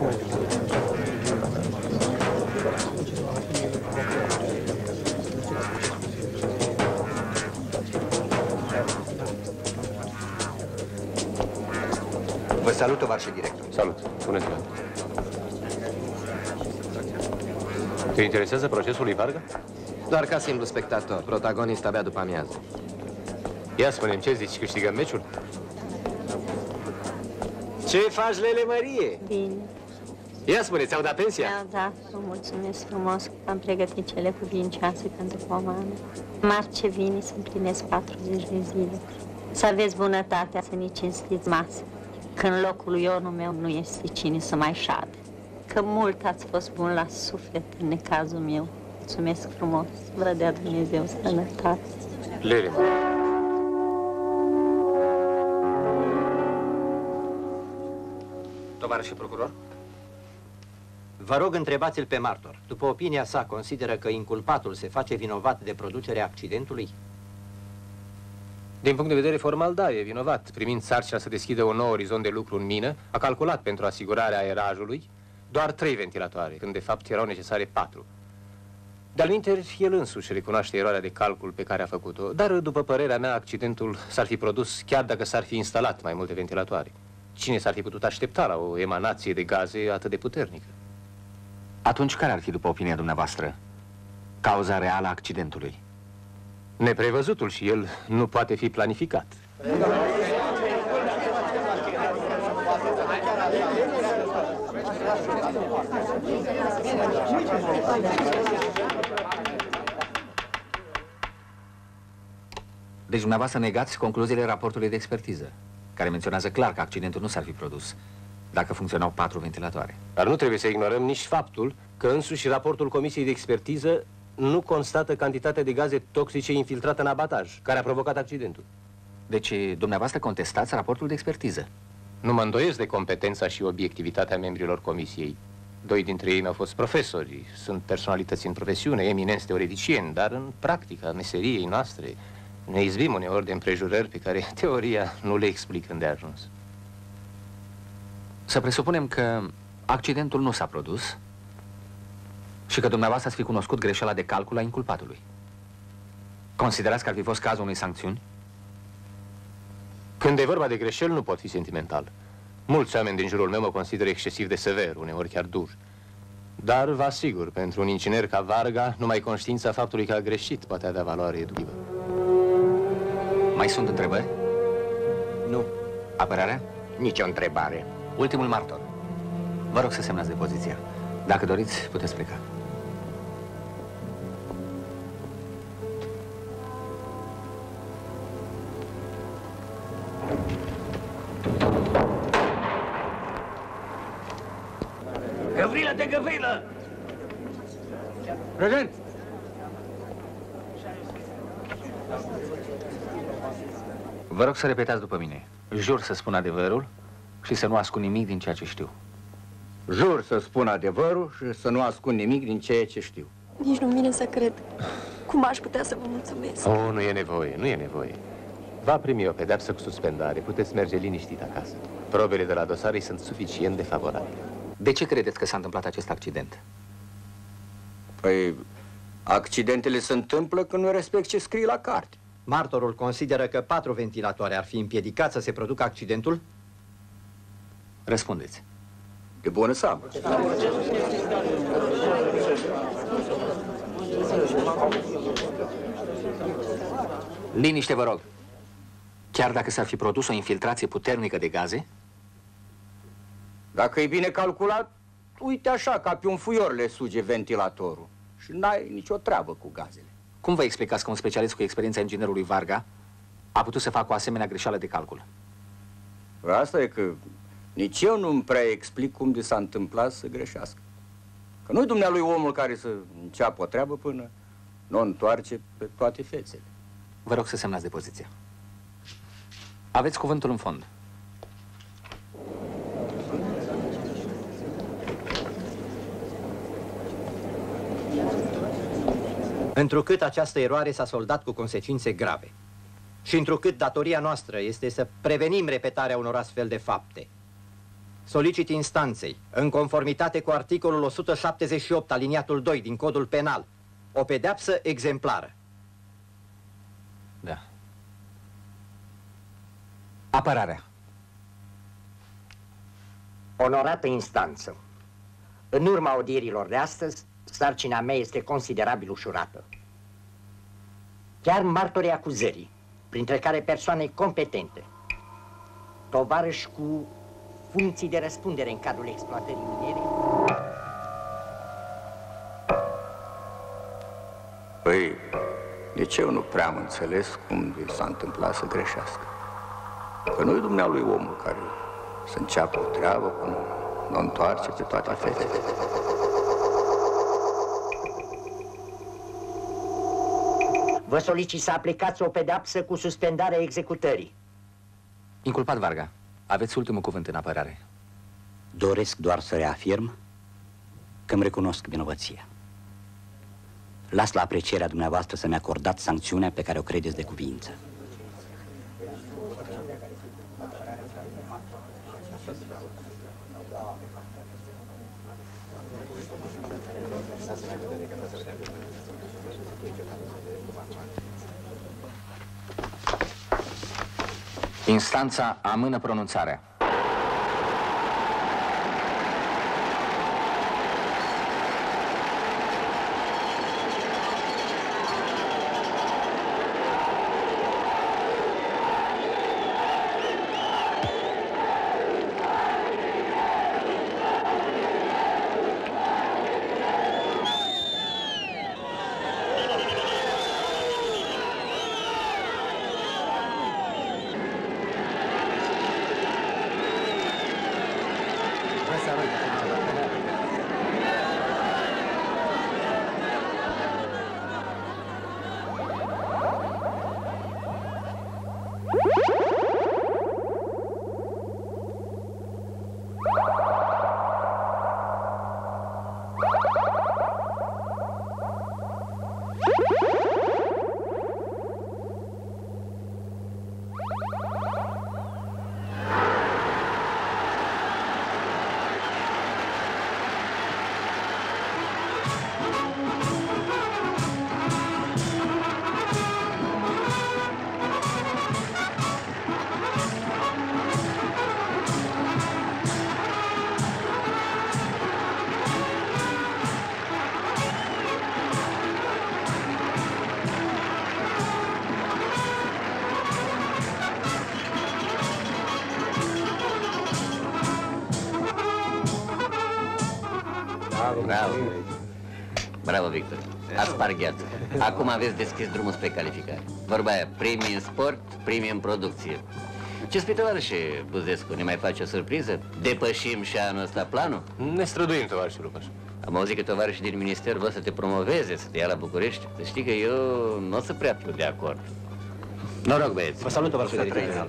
Vă salut, tovarășe director. Salut. Bună ziua. Te interesează procesul lui Varga? Doar ca simplu spectator. Protagonist abia după amiază. Ia spune-mi, ce zici? Câștigăm meciul? Ce faci, Lele Mărie? Bine. Ia spune, ți-au dat pensia? Mi-au dat, vă mulțumesc frumos că am pregătit cele cuvincioase pentru pomană. Marcevini să împlinesc 40 de zile. Să aveți bunătatea să ne cinstiți masă. Că în locul Ionul meu nu este cine să mai șade. Că mult ați fost bun la suflet în necazul meu. Mulțumesc frumos. Vă dea Dumnezeu sănătate. Lele. Tovarășe procuror? Vă rog, întrebați-l pe martor. După opinia sa, consideră că inculpatul se face vinovat de producerea accidentului? Din punct de vedere formal, da, e vinovat. Primind sarcina să deschidă un nou orizont de lucru în mină, a calculat pentru asigurarea aerajului doar 3 ventilatoare, când de fapt erau necesare 4. De-al minteri, el însuși recunoaște eroarea de calcul pe care a făcut-o, dar, după părerea mea, accidentul s-ar fi produs chiar dacă s-ar fi instalat mai multe ventilatoare. Cine s-ar fi putut aștepta la o emanație de gaze atât de puternică? Atunci, care ar fi, după opinia dumneavoastră, cauza reală a accidentului? Neprevăzutul și el nu poate fi planificat. Deci dumneavoastră negați concluziile raportului de expertiză, care menționează clar că accidentul nu s-ar fi produs dacă funcționau 4 ventilatoare. Dar nu trebuie să ignorăm nici faptul că însuși raportul Comisiei de Expertiză nu constată cantitatea de gaze toxice infiltrate în abataj, care a provocat accidentul. Deci, dumneavoastră contestați raportul de expertiză. Nu mă îndoiesc de competența și obiectivitatea membrilor Comisiei. 2 dintre ei mi-au fost profesori, sunt personalități în profesiune, eminenți teoreticieni, dar în practica meseriei noastre ne izbim uneori de împrejurări pe care teoria nu le explică îndeajuns. Să presupunem că accidentul nu s-a produs și că dumneavoastră ați fi cunoscut greșeala de calcul a inculpatului. Considerați că ar fi fost cazul unei sancțiuni? Când e vorba de greșeli, nu pot fi sentimental. Mulți oameni din jurul meu mă consideră excesiv de sever, uneori chiar dur. Dar vă asigur, pentru un inginer ca Varga, numai conștiința faptului că a greșit poate avea valoare educativă. Mai sunt întrebări? Nu. Apărarea? Nici o întrebare. Ultimul martor. Vă rog să semnați depoziția. Dacă doriți, puteți pleca. Găvrilă-te, Găvrilă! Prezent! Vă rog să repetați după mine. Jur să spun adevărul și să nu ascund nimic din ceea ce știu. Jur să spun adevărul și să nu ascund nimic din ceea ce știu. Nici nu vine să cred. Cum aș putea să vă mulțumesc? Oh, nu e nevoie, nu e nevoie. Va primi o pedeapsă cu suspendare, puteți merge liniștit acasă. Probele de la dosare sunt suficient de favorabile. De ce credeți că s-a întâmplat acest accident? Păi, accidentele se întâmplă când nu respecti ce scrii la carte. Martorul consideră că 4 ventilatoare ar fi împiedicat să se producă accidentul? Răspundeți. De bună seamă. Liniște, vă rog. Chiar dacă s-ar fi produs o infiltrație puternică de gaze? Dacă e bine calculat, uite așa, ca pe un fuior le suge ventilatorul. Și n-ai nicio treabă cu gazele. Cum vă explicați că un specialist cu experiența inginerului Varga a putut să facă o asemenea greșeală de calcul? Asta e că nici eu nu-mi prea explic cum de s-a întâmplat să greșească. Că nu-i dumnealui omul care să înceapă o treabă până nu o întoarce pe toate fețele. Vă rog să semnați depoziția. Aveți cuvântul în fond. Întrucât această eroare s-a soldat cu consecințe grave și întrucât datoria noastră este să prevenim repetarea unor astfel de fapte, Solicit instanței, în conformitate cu articolul 178 aliniatul 2 din Codul Penal, o pedeapsă exemplară. Da. Apărarea. Onorată instanță, în urma audierilor de astăzi, sarcina mea este considerabil ușurată. Chiar martorii acuzării, printre care persoane competente, tovarăși cu funcții de răspundere în cadrul exploatării miniere. Păi, nici eu nu prea am înțeles cum s-a întâmplat să greșească. Că nu-i dumnealui omul care să înceapă o treabă până nu o întoarce pe toate fetele. Vă solicit să aplicați o pedeapsă cu suspendarea executării. Inculpat Varga, aveți ultimul cuvânt în apărare. Doresc doar să reafirm că îmi recunosc vinovăția. Las la aprecierea dumneavoastră să-mi acordați sancțiunea pe care o credeți de cuviință. Instanța amână pronunțarea. Bravo. Bravo, Victor. Ați spart gheață. Acum aveți deschis drumul spre calificare. Vorba aia, primii în sport, primii în producție. Ce spui, tovarășe Buzescu, ne mai face o surpriză? Depășim și anul ăsta planul? Ne străduim, tovarășe Lupaș. Am auzit că tovarășii din minister vor să te promoveze, să te ia la București. Să știi că eu nu o să prea fiu de acord. Noroc, băieți. Vă salut, tovarășe.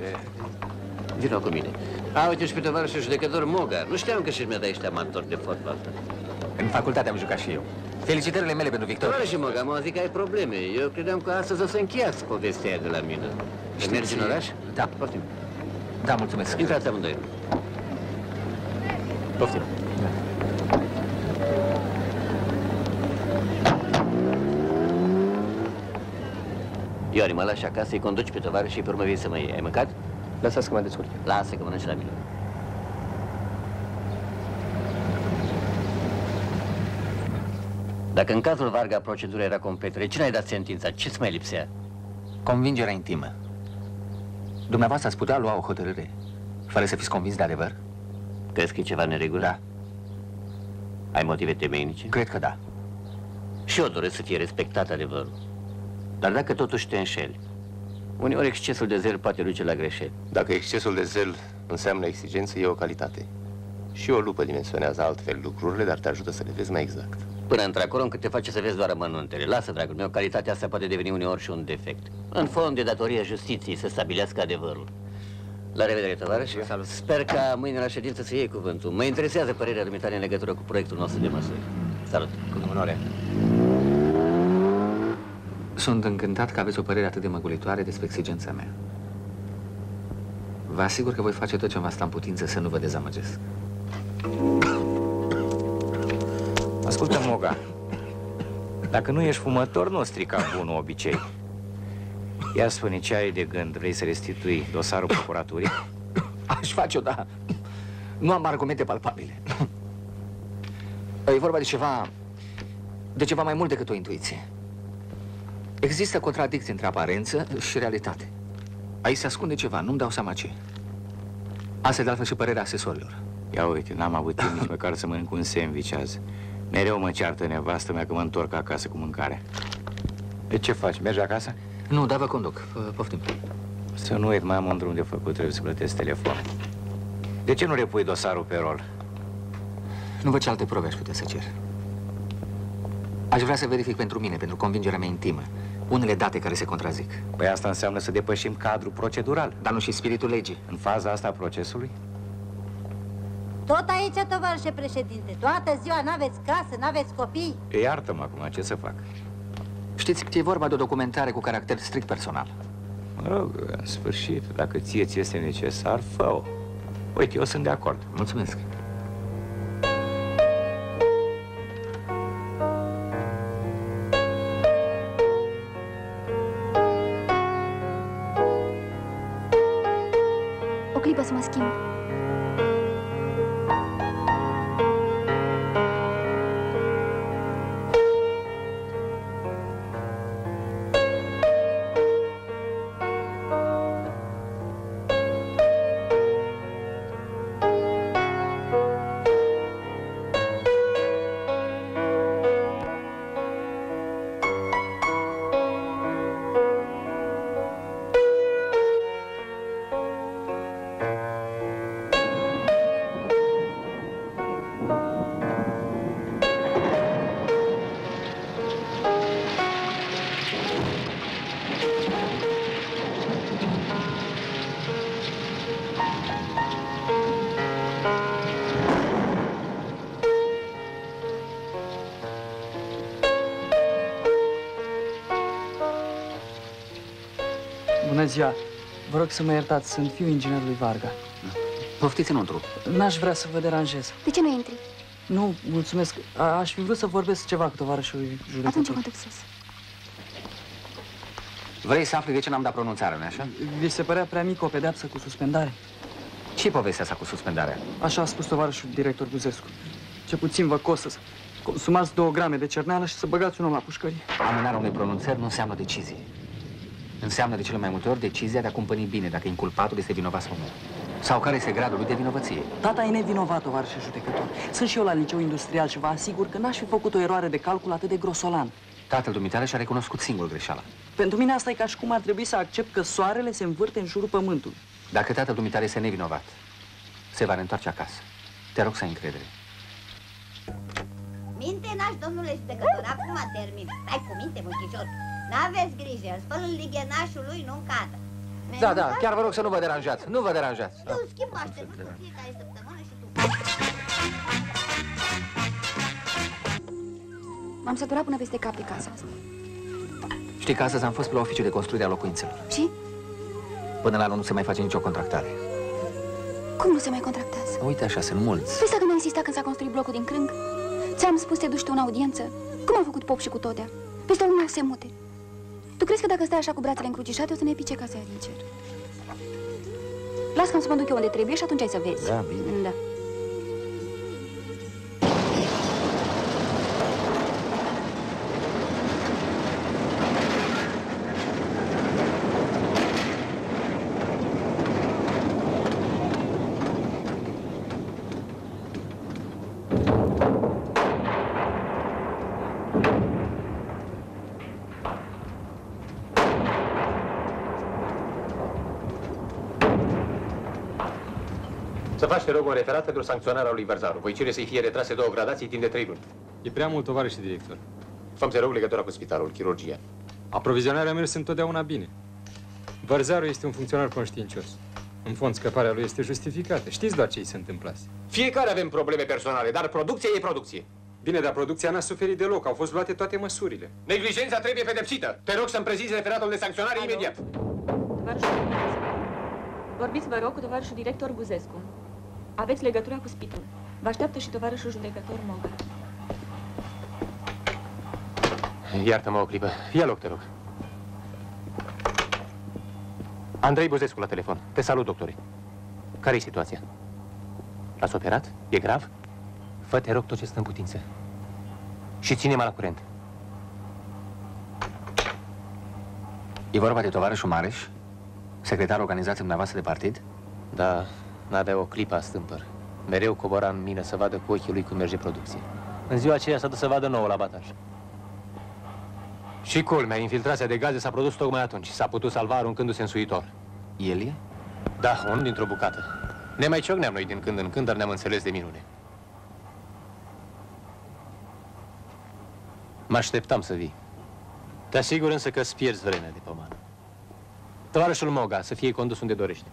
Vino cu mine. A, uite și pe tovarășul judecător Moga. Nu știam că și mi-a dat ești amator de fotbal. În facultate am jucat și eu. Felicitările mele pentru Victor. Tovarășe Moga, am auzit că ai probleme. Eu credeam că astăzi o să încheiați povestea aia de la mine. Mergi în oraș? Da. Poftim. Da, mulțumesc. Intrați amândoi. Poftim. Ioani, mă lași acasă, îi conduci pe tovarășii și pe urmă vii să mă iei. Ai mâncat? Lăsați că mă descurc. Lasă că mănânci la mine. Dacă în cazul Varga procedura era completă, de ce n-ai dat sentința? Ce-ți mai lipsea? Convingerea intimă. Dumneavoastră ați putea lua o hotărâre fără să fiți convins de adevăr? Crezi că e ceva neregulă? Da. Ai motive temeinice? Cred că da. Și eu doresc să fie respectat adevărul. Dar dacă totuși te înșeli, uneori excesul de zel poate duce la greșeli. Dacă excesul de zel înseamnă exigență, e o calitate. Și o lupă dimensionează altfel lucrurile, dar te ajută să le vezi mai exact. Până într-acolo încât te face să vezi doar amănuntele. Lasă, dragul meu, calitatea asta poate deveni uneori și un defect. În fond, de datoria justiției să stabilească adevărul. La revedere, tovarăși. Salut. Sper ca mâine la ședință să iei cuvântul. Mă interesează părerea dumitale în legătură cu proiectul nostru de măsuri. Salut. Cu onoare. Sunt încântat că aveți o părere atât de măgulitoare despre exigența mea. Vă asigur că voi face tot ce-mi va sta în putință să nu vă dezamăgesc. Ascultă, Moga. Dacă nu ești fumător, nu strica bunul obicei. Ia spune, ce ai de gând? Vrei să restitui dosarul procuraturii? Aș face-o, da. Nu am argumente palpabile. E vorba de ceva mai mult decât o intuiție. Există contradicții între aparență și realitate. Aici se ascunde ceva, nu-mi dau seama ce. Asta e de altfel și părerea asesorilor. Ia uite, n-am avut timp nici măcar să mănânc un sandwich azi. Mereu mă ceartă nevastă mea că mă întorc acasă cu mâncare. De ce faci? Mergi acasă? Nu, dar vă conduc. Poftim. Să nu uit, mai am un drum de făcut, trebuie să plătesc telefon. De ce nu repui dosarul pe rol? Nu văd ce alte probe aș putea să cer. Aș vrea să verific pentru mine, pentru convingerea mea intimă, unele date care se contrazic. Păi asta înseamnă să depășim cadrul procedural. Dar nu și spiritul legii. În faza asta a procesului? Tot aici, tovarășe președinte. Toată ziua n-aveți casă, n-aveți copii. Iartă-mă acum, ce să fac? Știți, e vorba de o documentare cu caracter strict personal. Mă rog, în sfârșit, dacă ție ți este necesar, fă-o. Uite, eu sunt de acord. Mulțumesc. O clipă să mă schimb. Bună ziua! Vă rog să mă iertați, sunt fiul inginerului Varga. Poftiți înăuntru. N-aș vrea să vă deranjez. De ce nu intri? Nu, mulțumesc. Aș fi vrut să vorbesc ceva cu tovarășul judecător. Atunci mă duc sus. Vrei să afli de ce n-am dat pronunțarea, nu-i așa? Vi se părea prea mică o pedeapsă cu suspendare? Ce-i povestea asta cu suspendarea? Așa a spus tovarășul director Buzescu. Ce puțin vă costă să consumați 2 grame de cerneală și să băgați un om la pușcărie. Amânarea unei pronunțări nu înseamnă decizie. Înseamnă de cele mai multe ori decizia de a cumpăni bine dacă inculpatul este vinovat sau nu. Sau care este gradul lui de vinovăție. Tata e nevinovat, tovarășe judecător. Sunt și eu la liceu industrial și vă asigur că n-aș fi făcut o eroare de calcul atât de grosolan. Tatăl dumitale și-a recunoscut singur greșeala. Pentru mine asta e ca și cum ar trebui să accept că soarele se învârte în jurul pământului. Dacă tatăl dumitale este nevinovat, se va reîntoarce acasă. Te rog să ai încredere. Minte n-aș, domnule judecător, acum termin. Stai cu minte, mânchișor. N-aveți grijă, îl spăl în lighenașul lui, nu-n cadă. Da, da, chiar vă rog să nu vă deranjați. Nu vă deranjați. Tu schimb așteptări în fiecare săptămână și tu. M-am săturat până peste cap de casa asta. Știi că astăzi am fost pe la oficiul de construire a locuințelor. Și? Până la anul nu se mai face nicio contractare. Cum nu se mai contractează? Uite așa, sunt mulți. Vezi dacă nu insista când s-a construit blocul din Crâng? Ți-am spus te duci tu în audiență? Cum au făcut Pop și cu Todea? Peste unul se mute. Tu crezi că dacă stai așa cu brațele încrucișate o să ne pice casa aia din cer? Las că am să mă duc eu unde trebuie și atunci ai să vezi. Da, bine. Da. Să faci, te rog, un referat pentru sancționarea lui Vărzaru. Voi cere să-i fie retrase 2 gradații timp de 3 luni. E prea mult, tovarășe director. Făm, te rog, legătura cu spitalul, chirurgia. Aprovizionarea a mers întotdeauna bine. Vărzaru este un funcționar conștiincios. În fond, scăparea lui este justificată. Știți doar ce i se întâmplase. Fiecare avem probleme personale, dar producția e producție. Bine, dar producția n-a suferit deloc. Au fost luate toate măsurile. Neglijența trebuie pedepsită. Te rog să-mi prezinți referatul de sancționare imediat. Vorbiți, vă rog, cu tovarășul director Buzescu. Aveți legătura cu spitalul. Vă așteaptă și tovarășul judecător Moga. Iartă-mă o clipă. Ia loc, te rog. Andrei Buzescu la telefon. Te salut, doctore. Care-i situația? L-ați operat? E grav? Fă, te rog, tot ce stă în putință. Și ține-mă la curent. E vorba de tovarășul Mareș? Secretarul organizației dumneavoastră de partid? Da, n-avea o clipă a stâmpăr. Mereu cobora în mină să vadă cu ochii lui cum merge producția. În ziua aceea s-a dus să vadă nouă la bataj. Și culmea, infiltrația de gaze s-a produs tocmai atunci. S-a putut salva aruncându-se în suitor. El e? Da, unul dintr-o bucată. Ne mai ciocneam noi din când în când, dar ne-am înțeles de minune. Mă așteptam să vii. Te asigur însă că îți pierzi vremea de pomană. Tovarășul Moga, să fie condus unde dorește.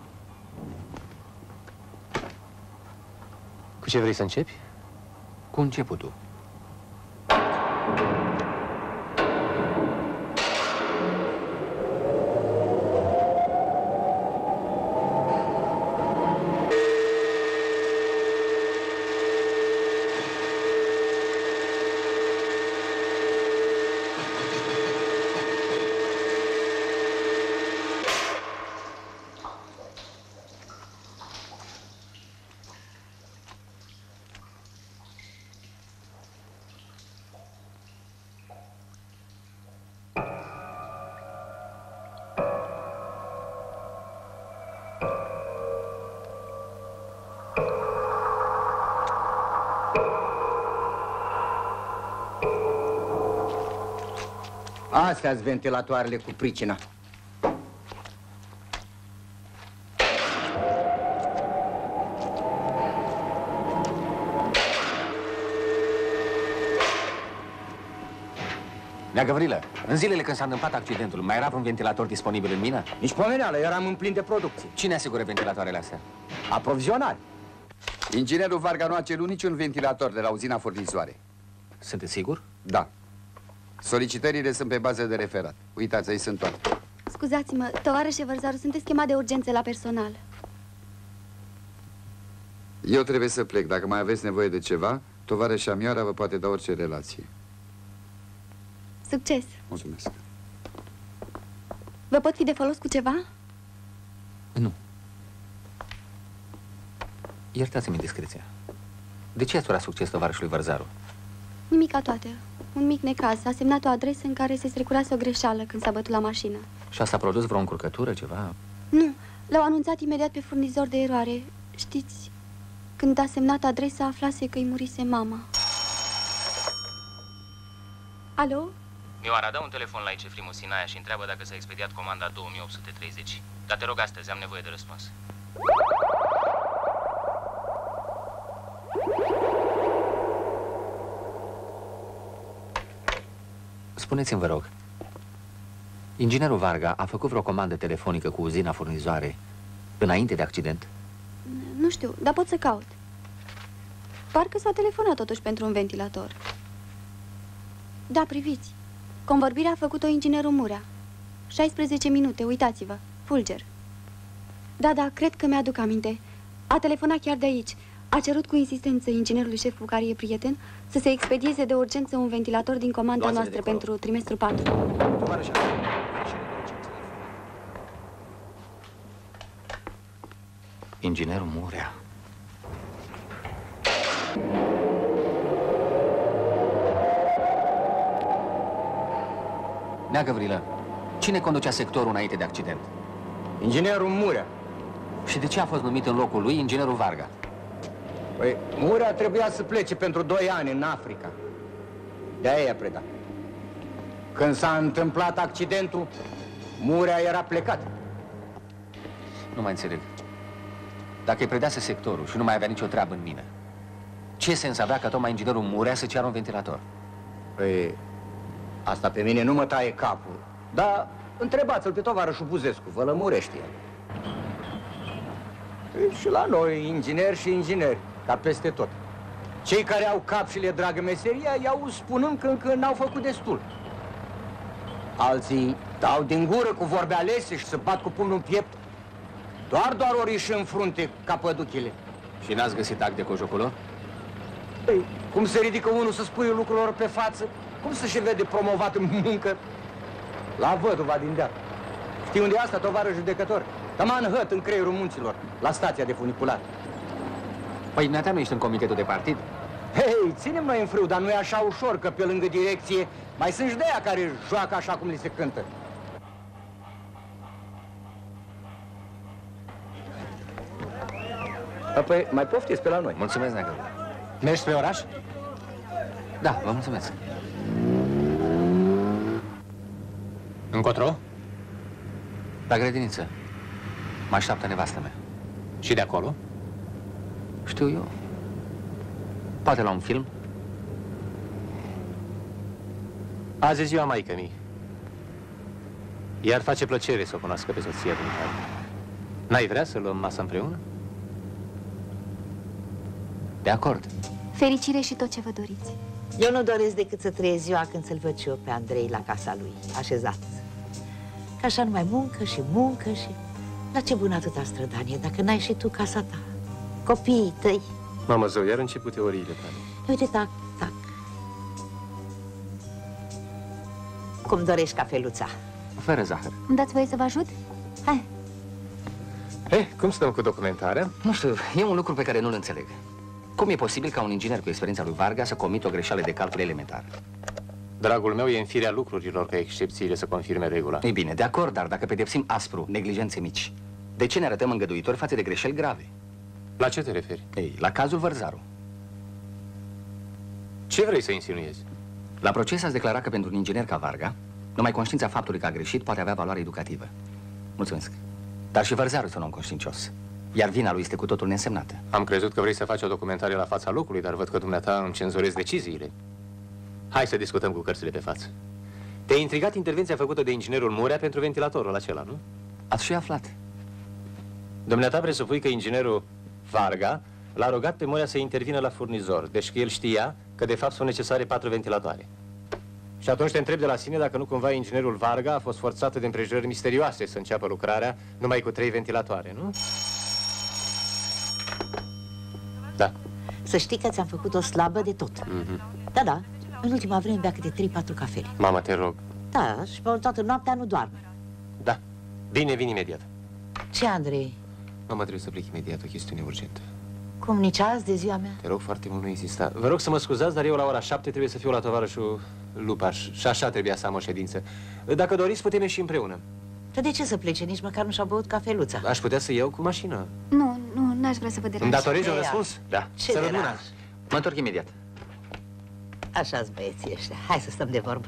Cu ce vrei să începi? Cu începutul. Astea-s ventilatoarele cu pricina. Nea Gavrilă, în zilele când s-a întâmplat accidentul, mai era un ventilator disponibil în mină? Nici pomeneală, eram în plin de producție. Cine asigură ventilatoarele astea? Aprovizionare. Inginerul Varga nu a cerut niciun ventilator de la uzina furnizoare. Sunteți sigur? Da. Solicitările sunt pe bază de referat. Uitați, aici sunt toate. Scuzați-mă, tovarășe Vărzaru, sunteți chemat de urgență la personal. Eu trebuie să plec. Dacă mai aveți nevoie de ceva, tovarășa Mioara vă poate da orice relație. Succes! Mulțumesc. Vă pot fi de folos cu ceva? Nu. Iertați-mi indiscreția. De ce ați urat succes tovarășului Vărzaru? Nimica toate. Un mic necaz. A semnat o adresă în care se strecurase o greșeală când s-a bătut la mașină. Și asta a produs vreo încurcătură, ceva? Nu. L-au anunțat imediat pe furnizor de eroare. Știți, când a semnat adresa, aflase că îi murise mama. Alo? Mioara, dă un telefon la ICFRI Musinaia și întreabă dacă s-a expediat comanda 2830. Dar te rog astăzi, am nevoie de răspuns. Spuneți-mi, vă rog, inginerul Varga a făcut vreo comandă telefonică cu uzina furnizoare înainte de accident? Nu știu, dar pot să caut. Parcă s-a telefonat totuși pentru un ventilator. Da, priviți. Convorbirea a făcut-o inginerul Murea. 16 minute, uitați-vă. Fulger. Da, cred că mi-aduc aminte. A telefonat chiar de aici. A cerut cu insistență inginerului șef cu care e prieten să se expedieze de urgență un ventilator din comanda noastră pentru trimestrul 4. Inginerul Murea. Nea Gavrilă, cine conducea sectorul înainte de accident? Inginerul Murea. Și de ce a fost numit în locul lui inginerul Varga? Păi, Murea trebuia să plece pentru 2 ani în Africa. De-aia i-a predat. Când s-a întâmplat accidentul, Murea era plecat. Nu mai înțeleg. Dacă îi predase sectorul și nu mai avea nicio treabă în mină, ce sens avea ca tocmai inginerul Murea să ceară un ventilator? Păi, asta pe mine nu mă taie capul. Dar întrebați-l pe tovarășul Buzescu, vă lămurește el. Păi, și la noi, ingineri și ingineri, ca peste tot. Cei care au cap și le dragă meseria, i-au spunând că încă n-au făcut destul. Alții dau din gură cu vorbe alese și se bat cu pumnul în piept. Doar ori și în frunte ca păduchile. Și n-ați găsit act de cojoculor? Păi, cum se ridică unul să spui lucrurilor pe față? Cum să se vede promovat în muncă? La văduva din deal. Știi unde e asta, tovară judecător? Taman hăt în creierul munților, la stația de funicular. Păi, dumneata nu ești în comitetul de partid? Hei, ținem noi în frâu, dar nu e așa ușor, că pe lângă direcție mai sunt și de aia care joacă așa cum li se cântă. Apoi, mai poftiți pe la noi. Mulțumesc, neagă. Mergi spre oraș? Da, vă mulțumesc. Încotro? La grădiniță. Mă așteaptă nevastă mea. Și de acolo? Știu eu. Poate la un film? Azi e ziua maică-mii. Iar face plăcere să o cunoască pe soția dumitale. N-ai vrea să luăm masă împreună? De acord. Fericire și tot ce vă doriți. Eu nu doresc decât să trăiesc ziua când să-l văd și eu pe Andrei la casa lui, așezat. Că așa numai muncă și muncă și... La ce bună atâta strădanie, dacă n-ai și tu casa ta? Copiii tăi. Mamă zău, iar început teoriile tale. Uite, tac, tac. Cum dorești cafeluța? Fără zahăr. Îmi dați voie să vă ajut? Hai. Cum stăm cu documentarea? Nu știu, e un lucru pe care nu-l înțeleg. Cum e posibil ca un inginer cu experiența lui Varga să comită o greșeală de calcul elementar? Dragul meu, e în firea lucrurilor ca excepțiile să confirme regula. Ei bine, de acord, dar dacă pedepsim aspru neglijențe mici, de ce ne arătăm îngăduitori față de greșeli grave? La ce te referi? Ei, la cazul Vărzaru. Ce vrei să insinuezi? La proces ați declarat că pentru un inginer ca Varga, numai conștiința faptului că a greșit poate avea valoare educativă. Mulțumesc. Dar și Vărzaru este un om conștiincios. Iar vina lui este cu totul neînsemnată. Am crezut că vrei să faci o documentare la fața locului, dar văd că dumneata îmi cenzurezi deciziile. Hai să discutăm cu cărțile pe față. Te-a intrigat intervenția făcută de inginerul Murea pentru ventilatorul acela, nu? Ați și aflat. Dumneata presupui că inginerul Varga l-a rugat pe Murea să intervină la furnizor, deci că el știa că de fapt sunt necesare 4 ventilatoare. Și atunci te întrebi de la sine dacă nu cumva inginerul Varga a fost forțat de împrejurări misterioase să înceapă lucrarea numai cu 3 ventilatoare, nu? Da. Să știi că ți-am făcut o slabă de tot. Da, da. În ultima vreme bea câte 3-4 cafele. Mama, te rog. Da, și pe toată noaptea nu doarme. Da. Bine, vin imediat. Ce, Andrei? Mama, trebuie să plec imediat, o chestiune urgentă. Cum, nici azi de ziua mea? Te rog foarte mult, nu insista. Vă rog să mă scuzați, dar eu la ora 7 trebuie să fiu la tovarășul Lupaș. Și așa trebuia să am o ședință. Dacă doriți, putem ieși împreună. Dar de ce să plece? Nici măcar nu și-au băut cafeluța. Aș putea să iau cu mașina. Nu, n-aș vrea să vă deranjez. Îmi datorezi un răspuns? Da. Ce Să deranj? rămână. Mă întorc imediat. Așa-s băieții ăștia. Hai să stăm de vorbă.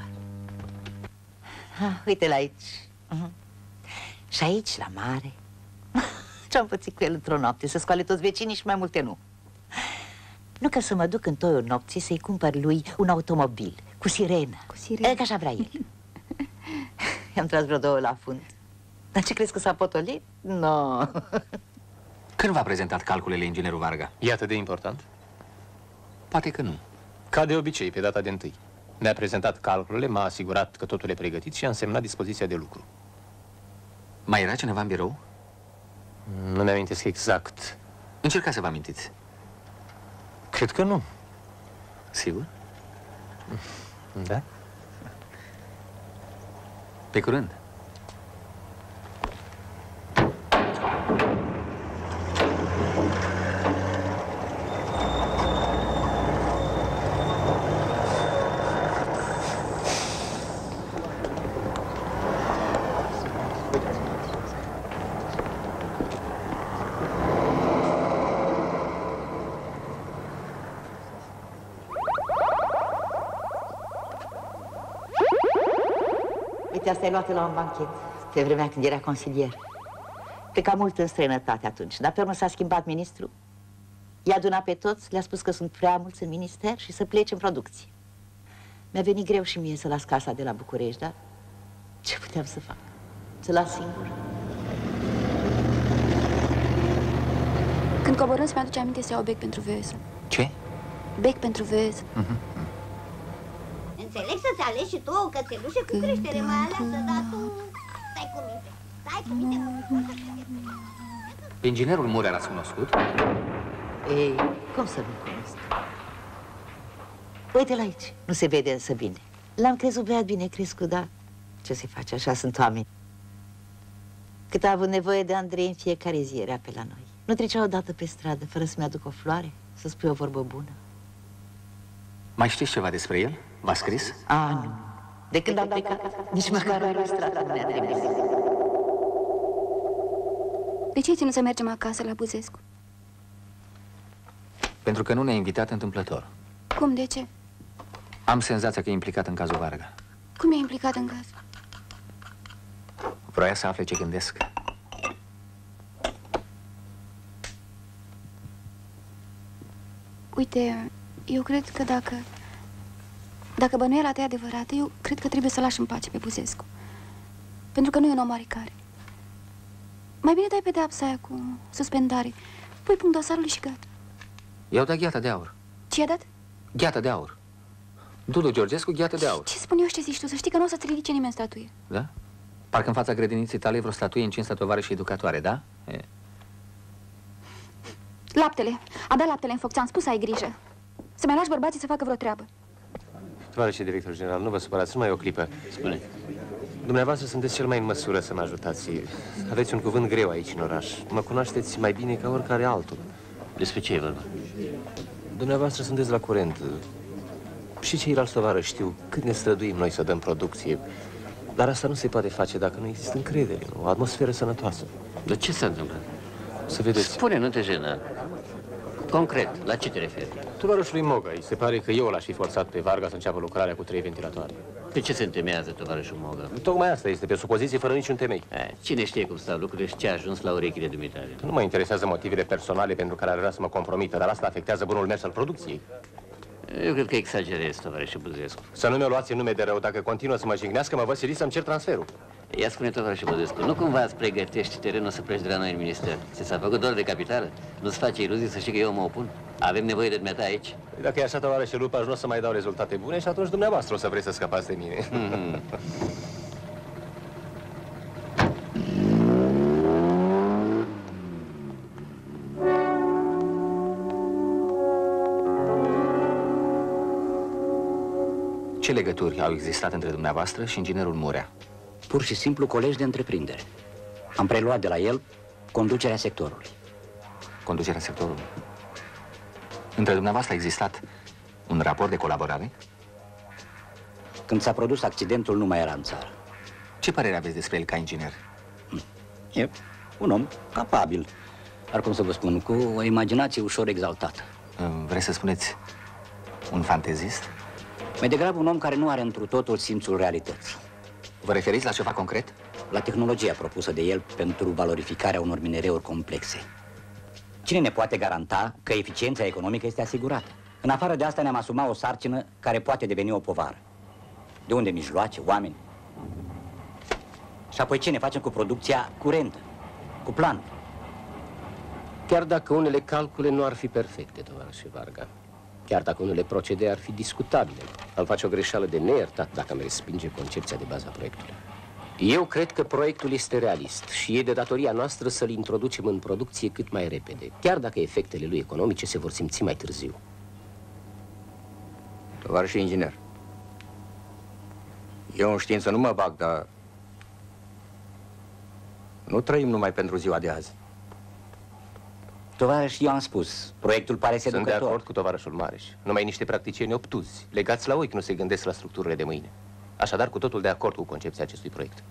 Uite-l aici. Și aici, la mare. Ce-am pățit cu el într-o noapte, să scoale toți vecinii și mai multe nu. Nu că să mă duc în toiul nopții să-i cumpăr lui un automobil, cu sirenă. Cu sirenă? Că așa vrea el. I-am tras vreo 2 la fund. Dar ce crezi că s-a potolit? No. Când v-a prezentat calculele inginerul Varga? E atât de important? Poate că nu. Ca de obicei, pe data de 1. Mi-a prezentat calculele, m-a asigurat că totul e pregătit și a însemnat dispoziția de lucru. Mai era cineva în birou? Nu mi-amintesc exact. Încercați să vă amintiți. Cred că nu. Sigur? Da? Pe curând. Uite, asta ai luat la un banchet, pe vremea când era consilier. Pleca mult în străinătate atunci, dar pe urmă s-a schimbat ministru. I-a adunat pe toți, le-a spus că sunt prea mulți în minister și să plece în producție. Mi-a venit greu și mie să las casa de la București, dar ce puteam să fac? Să las singur. Când coborâm să-mi aduce aminte să iau bec pentru VS. Ce? Bec pentru VS. Înțeleg să-ți alegi și tu o cățelușă cu creștere mai aleasă, dar tu stai cu minte. Stai cu minte. Inginerul Murea l-ați cunoscut? Ei, cum să nu cunosc? Uite-l aici, nu se vede însă bine. L-am crezut băiat bine crescut, dar ce se face, așa sunt oameni. Cât a avut nevoie de Andrei, în fiecare zi era pe la noi. Nu trecea odată pe stradă fără să-mi aduc o floare, să spui o vorbă bună. Mai știți ceva despre el? V-a scris? Nu. De când am plecat, nici măcar o ilustrată nu mi-a trimis. De ce ai ținut să mergem acasă la Buzescu? Pentru că nu ne-a invitat întâmplător. Cum, de ce? Am senzația că e implicat în cazul Varga. Cum e implicat în caz? Vroia să afle ce gândesc. Uite, eu cred că dacă bănuiala ta e adevărată, eu cred că trebuie să lași în pace pe Buzescu. Pentru că nu e un om oarecare. Mai bine dai pedeapsa aia cu suspendare. Pui punct dosarului și gata. I-au dat gheata de aur. Ce i-a dat? Gheata de aur. Dudu Georgescu, gheată de aur. Ce spun eu și ce zici tu? Să știi că nu o să-ți ridice nimeni statuie. Da? Parcă în fața grădiniței tale e vreo statuie în cinstea tovarășii educatoare, da? Laptele. A dat laptele în foc. Ți-am spus să ai grijă. Să mai lași bărbații să facă vreo treabă. Tovarășe director general, nu vă supărați, numai o clipă. Spune. Dumneavoastră sunteți cel mai în măsură să mă ajutați. Aveți un cuvânt greu aici în oraș. Mă cunoașteți mai bine ca oricare altul. Despre ce e vorba? Dumneavoastră sunteți la curent. Și ceilalți tovarăși știu cât ne străduim noi să dăm producție. Dar asta nu se poate face dacă nu există încredere, o atmosferă sănătoasă. Dar ce s-a întâmplat? Să vedeți. Spune, nu te jena. Concret, la ce te referi? Tovarășului Moga, îi se pare că eu l-aș fi forțat pe Varga să înceapă lucrarea cu 3 ventilatoare. Pe ce se întemeiază tovarășul Moga? Tocmai asta este, pe supoziție fără niciun temei. Cine știe cum stau lucrurile și ce a ajuns la urechile dumitale? Nu mă interesează motivele personale pentru care ar vrea să mă compromită, dar asta afectează bunul mers al producției. Eu cred că exagerez, tovarășe Buzescu. Să nu mi-o luați în nume de rău. Dacă continuă să mă jignească, mă văd silit să-mi cer transferul. Ia spune, tovarășe Buzescu, nu cumva îți pregătești terenul să pleci de la noi în minister? Ți s-a făcut doar de capitală? Nu-ți face iluzii să știi că eu mă opun? Avem nevoie de dumneata aici? Dacă e așa, tovarășe Lupaș, nu o să mai dau rezultate bune și atunci dumneavoastră o să vreți să scăpați de mine. Ce legături au existat între dumneavoastră și inginerul Murea? Pur și simplu colegi de întreprindere. Am preluat de la el conducerea sectorului. Conducerea sectorului? Între dumneavoastră a existat un raport de colaborare? Când s-a produs accidentul, nu mai era în țară. Ce părere aveți despre el ca inginer? E un om capabil, dar cum să vă spun, cu o imaginație ușor exaltată. Vreți să spuneți un fantezist? Mai degrabă un om care nu are întru totul simțul realității. Vă referiți la ceva concret? La tehnologia propusă de el pentru valorificarea unor minereuri complexe. Cine ne poate garanta că eficiența economică este asigurată? În afară de asta ne-am asumat o sarcină care poate deveni o povară. De unde mijloace, oameni? Și apoi ce ne facem cu producția curentă, cu planul? Chiar dacă unele calcule nu ar fi perfecte, tovarășe Varga, chiar dacă unele procedee ar fi discutabile, am face o greșeală de neiertat dacă am respinge concepția de bază a proiectului. Eu cred că proiectul este realist și e de datoria noastră să-l introducem în producție cât mai repede, chiar dacă efectele lui economice se vor simți mai târziu. Tovarășe inginer, eu în știință nu mă bag, dar nu trăim numai pentru ziua de azi. Tovarăș, eu am spus, proiectul pare seducător. Sunt de acord cu tovarășul Mareș. Numai niște practicieni obtuzi, legați la ochi, nu se gândesc la structurile de mâine. Așadar, cu totul de acord cu concepția acestui proiect.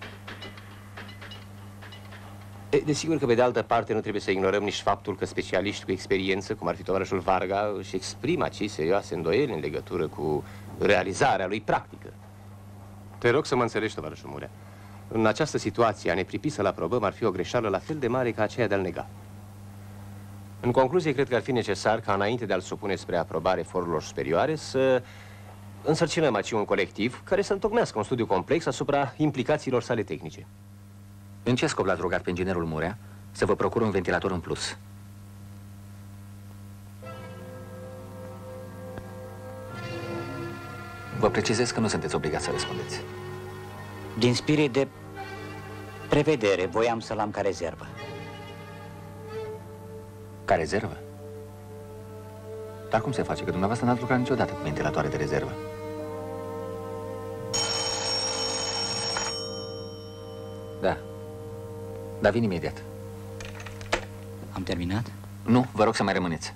Desigur că, pe de altă parte, nu trebuie să ignorăm nici faptul că specialiști cu experiență, cum ar fi tovarășul Varga, își exprimă acei serioase îndoieli în legătură cu realizarea lui practică. Te rog să mă înțelegi, tovarășul Murea. În această situație, a ne pripi să-l aprobăm ar fi o greșeală la fel de mare ca aceea de a-l nega. În concluzie, cred că ar fi necesar ca, înainte de a-l supune spre aprobare forurilor superioare, să însărcinăm aici un colectiv care să întocmească un studiu complex asupra implicațiilor sale tehnice. În ce scop l-ați rugat pe inginerul Murea să vă procură un ventilator în plus? Vă precizez că nu sunteți obligați să răspundeți. Din spirit de prevedere, voiam să-l am ca rezervă. Ca rezervă? Dar cum se face? Că dumneavoastră n-ați lucrat niciodată cu ventilatoare de rezervă. Da. Dar vin imediat. Am terminat? Nu, vă rog să mai rămâneți.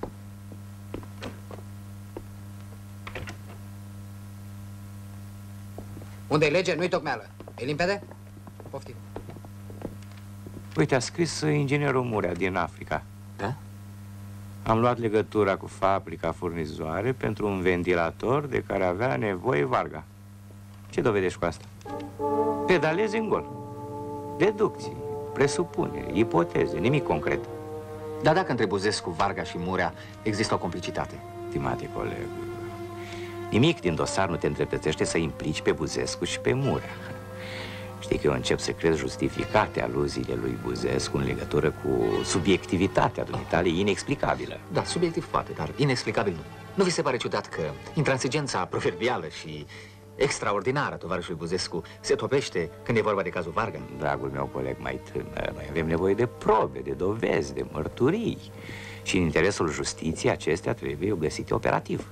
Unde-i lege, nu-i tocmeală. E limpede? Poftim. Uite, a scris inginerul Murea din Africa. Da? Am luat legătura cu fabrica furnizoare pentru un ventilator de care avea nevoie Varga. Ce dovedești cu asta? Pedalezi în gol. Deducții, presupuneri, ipoteze, nimic concret. Dar dacă între Buzescu, Varga și Murea există o complicitate? Stimate coleg, nimic din dosar nu te îndreptățește să implici pe Buzescu și pe Murea. Știi că eu încep să cred justificate aluziile lui Buzescu în legătură cu subiectivitatea dumitale inexplicabilă. Da, subiectiv poate, dar inexplicabil nu. Nu vi se pare ciudat că intransigența proverbială și extraordinară tovarășului Buzescu se topește când e vorba de cazul Varga? Dragul meu coleg mai tânăr, noi avem nevoie de probe, de dovezi, de mărturii. Și în interesul justiției acestea trebuie găsite operativ.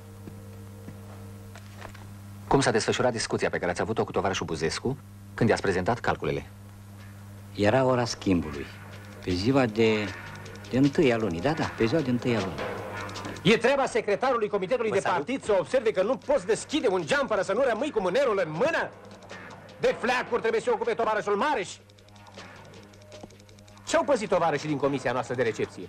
Cum s-a desfășurat discuția pe care ați avut-o cu tovarășul Buzescu când i-ați prezentat calculele? Era ora schimbului. Pe ziua de 1 a lunii. Da, pe ziua de 1 a lunii. E treaba secretarului comitetului de partid să observe că nu poți deschide un geam fără să nu rămâi cu mânerul în mână? De fleacuri trebuie să ocupe tovarășul Mareș. Ce-au păzit tovarășii din comisia noastră de recepție?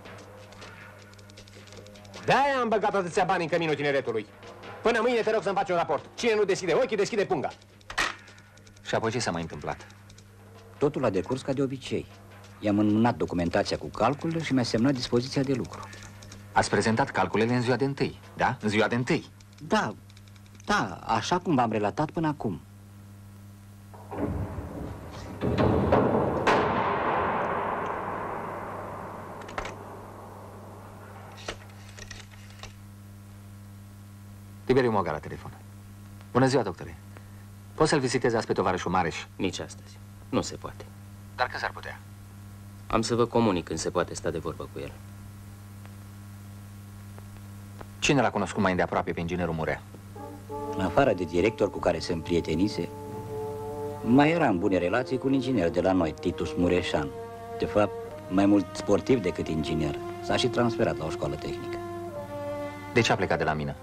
De-aia am băgat atâția bani în căminul tineretului. Până mâine te rog să-mi faci un raport. Cine nu deschide ochii, deschide punga. Și apoi ce s-a mai întâmplat? Totul a decurs ca de obicei. I-am înmânat documentația cu calculele și mi-a semnat dispoziția de lucru. Ați prezentat calculele în ziua de 1, da? În ziua de 1. Da, așa cum v-am relatat până acum. Tiberiu Moga la telefon. Bună ziua, doctore. Poți să-l vizitezi azi pe tovarășul Mareș? Nici astăzi. Nu se poate. Dar când s-ar putea? Am să vă comunic când se poate sta de vorbă cu el. Cine l-a cunoscut mai îndeaproape pe inginerul Murea? În afară de director cu care se împrietenise, mai era în bune relații cu un inginer de la noi, Titus Mureșan. De fapt, mai mult sportiv decât inginer. S-a și transferat la o școală tehnică. De ce a plecat de la mină?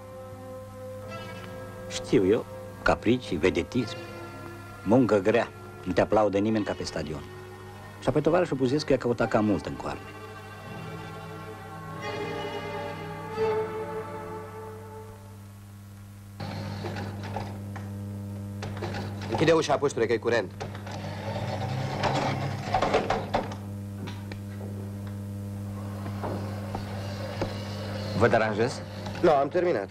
Știu eu, capricii, vedetism, muncă grea, nu te aplaudă nimeni ca pe stadion. Și apoi tovarășul Buzescu i-a căutat cam mult în coarne. Închide ușa, puștule, că-i curent. Vă deranjez? Nu, am terminat.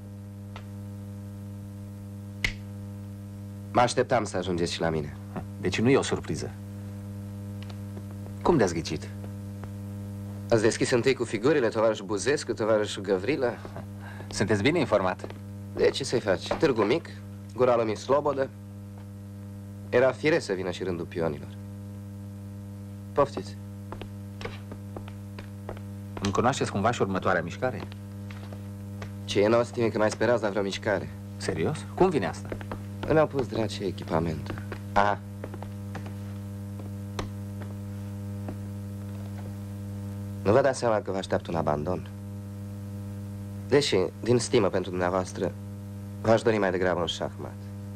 Mă așteptam să ajungeți și la mine. Deci nu e o surpriză. Cum de-ați ghicit? Ați deschis întâi cu figurile, tovarășul Buzescu, tovarășul Gavrilă. Sunteți bine informat. De ce să-i faci? Târgu mic, gura lui Slobodă. Era firesc să vină și rândul pionilor. Poftiți. Îmi cunoașteți cumva și următoarea mișcare? Ce e nou, stime, că mai sperați la vreo mișcare. Serios? Cum vine asta? Mi-au pus draci echipamentul. Aha. Nu vă dați seama că vă așteaptă un abandon? Deși, din stimă pentru dumneavoastră, v-aș dori mai degrabă un șahmat.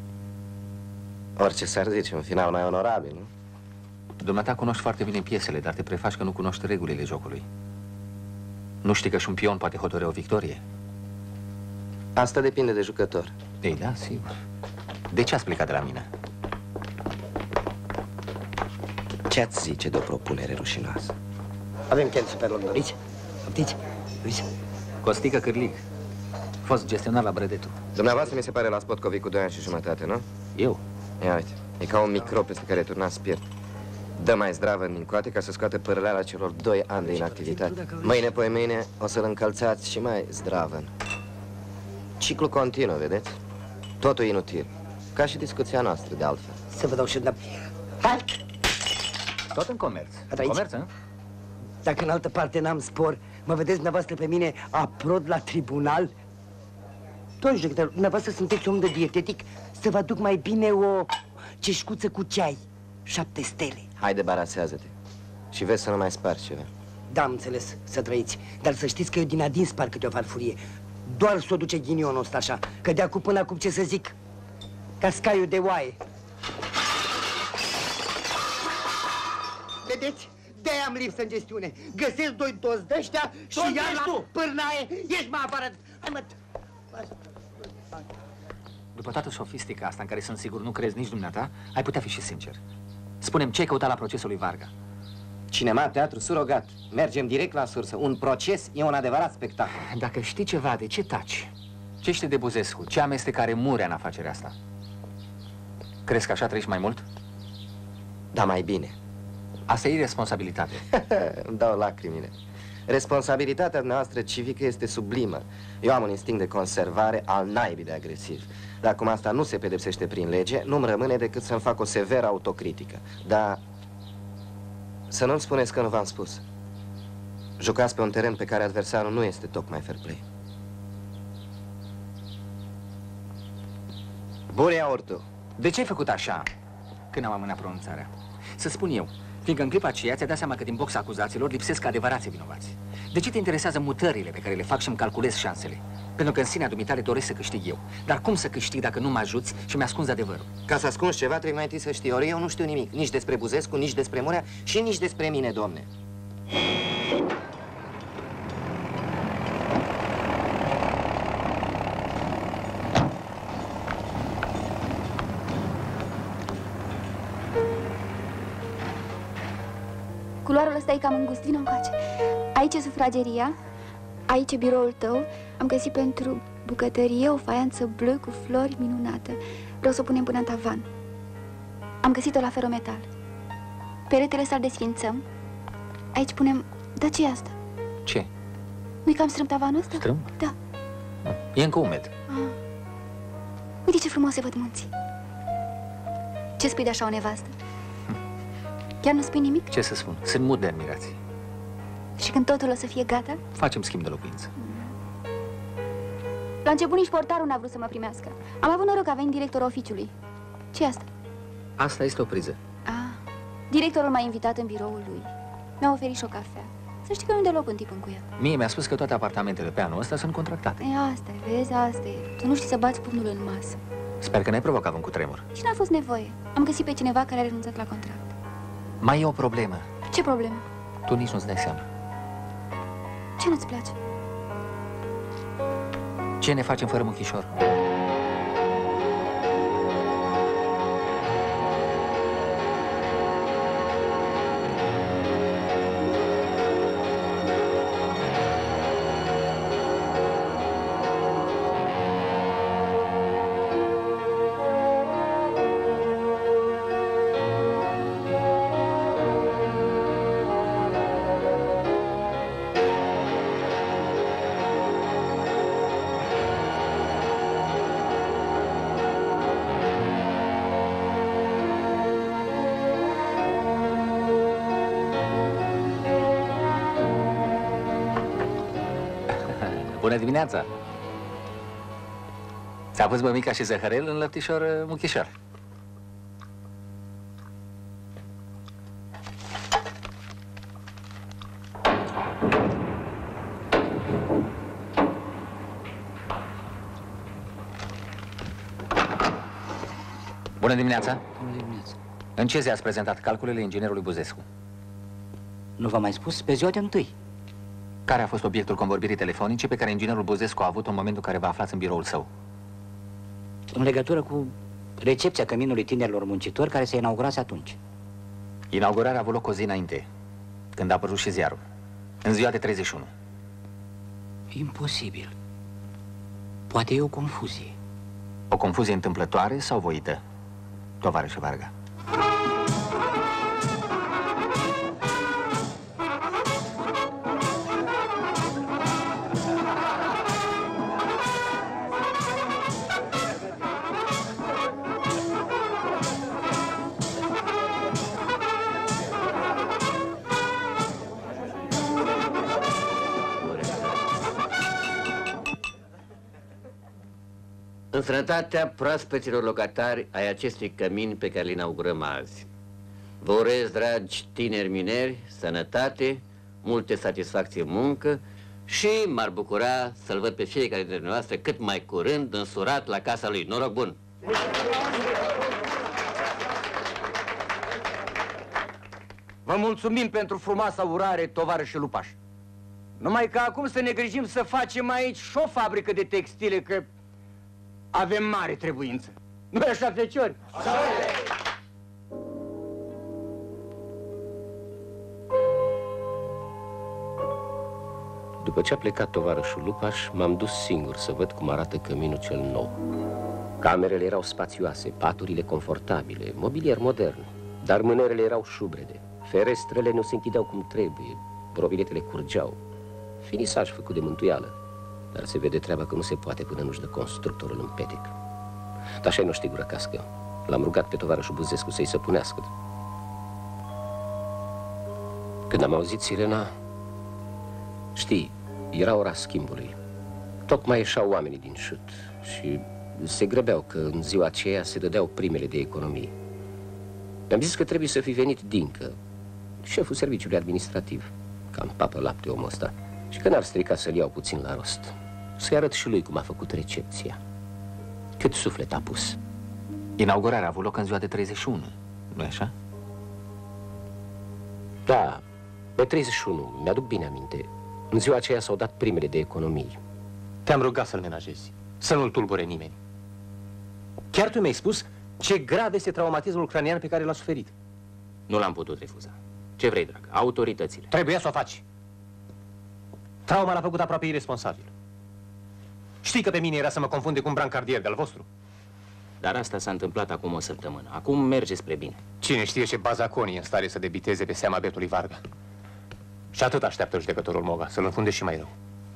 Orice s-ar zice, un final mai onorabil, nu? Dumneata cunoști foarte bine piesele, dar te prefaci că nu cunoști regulile jocului. Nu știi că și un pion poate hotărâ o victorie? Asta depinde de jucător. Ei, da, sigur. De ce ați plecat de la mine? Ce-ați zice de o propunere rușinoasă? Avem chel superlor, doriți? Poftiți? Uiți? Costică Cârlig, fost gestionar la Brădetu. Dumneavoastră mi se pare la Spotcovic cu 2 ani și jumătate, nu? Eu? Ia uite, e ca un microb peste care turnați spirit. Dă mai zdravă în mincoate ca să scoată părăleala celor 2 ani de inactivitate. Mâine, poi mâine, o să-l încălțați și mai zdravă. Ciclu continuu, vedeți? Totul inutil. Ca și discuția noastră, de altfel. Să vă dau și de... Tot în comerț. În comerț, Dacă în altă parte n-am spor, mă vedeți dumneavoastră pe mine aprod la tribunal? Domnul judecător, dumneavoastră sunteți om de dietetic, să vă aduc mai bine o ceșcuță cu ceai. 7 stele. Haide, barasează-te. Și vezi să nu mai spargi ceva. Da, am înțeles, să trăiți. Dar să știți că eu din adins spar câte o farfurie. Doar s-o duce ghinionul ăsta așa, că de acum până acum, ce să zic, ca scaiul de oaie. Vedeți? De-aia am lipsă în gestiune. Găsesc 2 toți de-ăștia și iar la pârnaie, ieși mă afară. Hai mă. După toată sofistica asta, în care sunt sigur nu crezi nici dumneata, ai putea fi și sincer. Spune-mi, ce ai căutat la procesul lui Varga? Cinema, teatru, surogat. Mergem direct la sursă. Un proces e un adevărat spectacol. Dacă știi ceva, de ce taci? Ce știi de Buzescu? Ce amestecare Murea în afacerea asta? Crezi că așa trăiești mai mult? Da, mai bine. Asta e irresponsabilitate. Îmi dau lacrimile. Responsabilitatea noastră civică este sublimă. Eu am un instinct de conservare al naibii de agresiv. Dar cum asta nu se pedepsește prin lege, nu-mi rămâne decât să-mi fac o severă autocritică. Dar să nu-mi spuneți că nu v-am spus. Jucați pe un teren pe care adversarul nu este tocmai fair play. Burea Ortu. De ce ai făcut așa când am amânat pronunțarea? Să spun eu, fiindcă în clipa aceea ți-a dat seama că din boxa acuzaților lipsesc adevărații vinovați. De ce te interesează mutările pe care le fac și îmi calculez șansele? Pentru că în sinea dumitale doresc să câștig eu. Dar cum să câștig dacă nu mă ajuți și mi-ascunzi adevărul? Ca să ascunzi ceva, trebuie mai întâi să știi. Ori eu nu știu nimic, nici despre Buzescu, nici despre Murea și nici despre mine, domne. Culoarul ăsta e cam îngust, vină încoace. Aici e sufrageria, aici e biroul tău. Am găsit pentru bucătărie o faianță bleu cu flori minunată. Vreau să o punem până în tavan. Am găsit-o la Ferometal. Peretele ăsta îl desfințăm. Aici punem... Da, ce e asta? Ce? Nu-i cam strâmb tavanul ăsta? Strâmb? Da. E încă umed. Uite ce frumos se văd munții. Ce spui de așa o nevastă? Chiar nu spui nimic? Ce să spun? Sunt mut de admirație. Și când totul o să fie gata? Facem schimb de locuință. La început nici portarul n-a vrut să mă primească. Am avut noroc că a venit directorul oficiului. Ce-i asta? Asta este o priză. Directorul m-a invitat în biroul lui. Mi-a oferit și o cafea. Să știi că nu deloc un tip încuiat. Mie mi-a spus că toate apartamentele pe anul ăsta sunt contractate. Asta e, vezi, asta e. Tu nu știi să bați pumnul în masă. Sper că n-ai provocat un cutremur. Și n-a fost nevoie. Am găsit pe cineva care a renunțat la contract. Mai e o problemă. Ce problemă? Tu nici nu-ți dai seama. Ce nu-ți place? Ce ne facem fără Muchișor? Bună dimineața! Ți-a pus mămica și zăhărel în lăptișor Muchișor. Bună dimineața! Bună dimineața! În ce zi ați prezentat calculele inginerului Buzescu? Nu v-am mai spus? Pe ziua de întâi. Care a fost obiectul convorbirii telefonice pe care inginerul Buzescu a avut în momentul în care vă aflați în biroul său? În legătură cu recepția căminului tinerilor muncitori care se inaugurase atunci. Inaugurarea a avut loc o zi înainte, când a apărut și ziarul. În ziua de 31. Imposibil. Poate e o confuzie. O confuzie întâmplătoare sau voită, tovarășe Varga? În sănătatea proaspeților locatari ai acestui cămin pe care îl inaugurăm azi. Vă urez, dragi tineri mineri, sănătate, multe satisfacții în muncă și m-ar bucura să-l văd pe fiecare dintre noastre cât mai curând însurat la casa lui. Noroc bun! Vă mulțumim pentru frumoasa urare, tovarășe Lupaș. Numai că acum să ne grijim să facem aici și o fabrică de textile, că avem mare trebuință. Nu-i așa, feciori? Așa e! După ce a plecat tovarășul Lupaș, m-am dus singur să văd cum arată căminul cel nou. Camerele erau spațioase, paturile confortabile, mobilier modern, dar mânerele erau șubrede. Ferestrele nu se închideau cum trebuie, rovinetele curgeau. Finisaj făcut de mântuială, dar se vede treaba că nu se poate până nu-și dă constructorul în petec. Dar așa-i nu știi gură cască. L-am rugat pe tovarășul Buzescu să-i săpunească. Când am auzit sirena, știi, era ora schimbului. Tocmai ieșau oamenii din șut și se grăbeau că în ziua aceea se dădeau primele de economii. Mi-am zis că trebuie să fi venit Dincă, șeful serviciului administrativ, cam papă lapte omul ăsta, și că n-ar strica să-l iau puțin la rost. Să-i arăt și lui cum a făcut recepția. Cât suflet a pus. Inaugurarea a avut loc în ziua de 31, nu-i așa? Da, pe 31, mi-aduc bine aminte. În ziua aceea s-au dat primele de economii. Te-am rugat să-l menajezi, să nu-l tulbure nimeni. Chiar tu mi-ai spus ce grav este traumatismul cranian pe care l-a suferit. Nu l-am putut refuza. Ce vrei, drag? Autoritățile. Trebuia să o faci. Trauma l-a făcut aproape irresponsabil. Știi că pe mine era să mă confunde cu un brancardier de-al vostru? Dar asta s-a întâmplat acum o săptămână. Acum merge spre bine. Cine știe ce bazaconii e în stare să debiteze pe seama betului Varga. Și atât așteaptă judecătorul Moga, să-l înfunde și mai rău.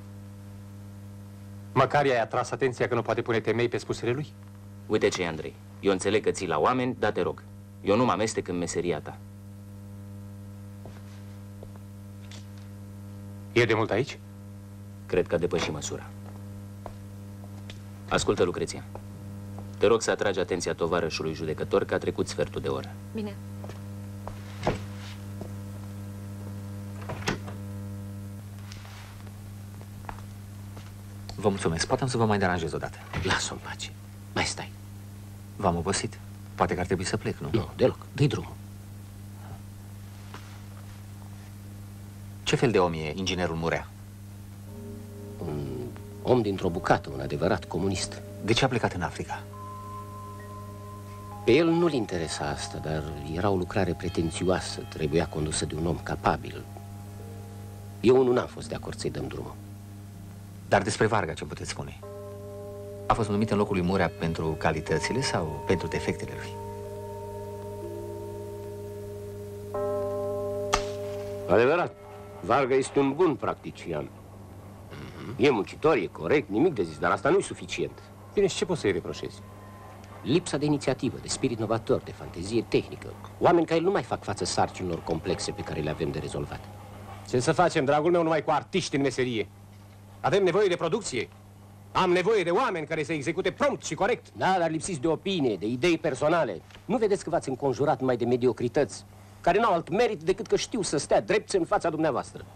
Măcar i-ai atras atenția că nu poate pune temei pe spusele lui? Uite ce, Andrei, eu înțeleg că ții la oameni, dar te rog, eu nu mă amestec în meseria ta. E de mult aici? Cred că a depășit măsura. Ascultă, Lucreția. Te rog să atragi atenția tovarășului judecător că a trecut sfertul de oră. Bine. Vă mulțumesc. Poate am să vă mai deranjez odată. Lasă-o în pace. Mai stai. V-am obosit. Poate că ar trebui să plec, nu? Nu, deloc. Dă-i drumul. Ce fel de om e inginerul Murea? Un om dintr-o bucată, un adevărat comunist. De ce a plecat în Africa? Pe el nu-l interesa asta, dar era o lucrare pretențioasă, trebuia condusă de un om capabil. Eu nu n-am fost de acord să-i dăm drumul. Dar despre Varga ce puteți spune? A fost numit în locul lui Murea pentru calitățile sau pentru defectele lui? Adevărat, Varga este un bun practician. E muncitor, e corect, nimic de zis, dar asta nu e suficient. Bine, și ce poți să-i reproșezi? Lipsa de inițiativă, de spirit novator, de fantezie tehnică. Oameni ca el nu mai fac față sarcinilor complexe pe care le avem de rezolvat. Ce să facem, dragul meu, numai cu artiști în meserie? Avem nevoie de producție. Am nevoie de oameni care să execute prompt și corect. Da, dar lipsiți de opinie, de idei personale. Nu vedeți că v-ați înconjurat numai de mediocrități, care n-au alt merit decât că știu să stea drepți în fața dumneavoastră.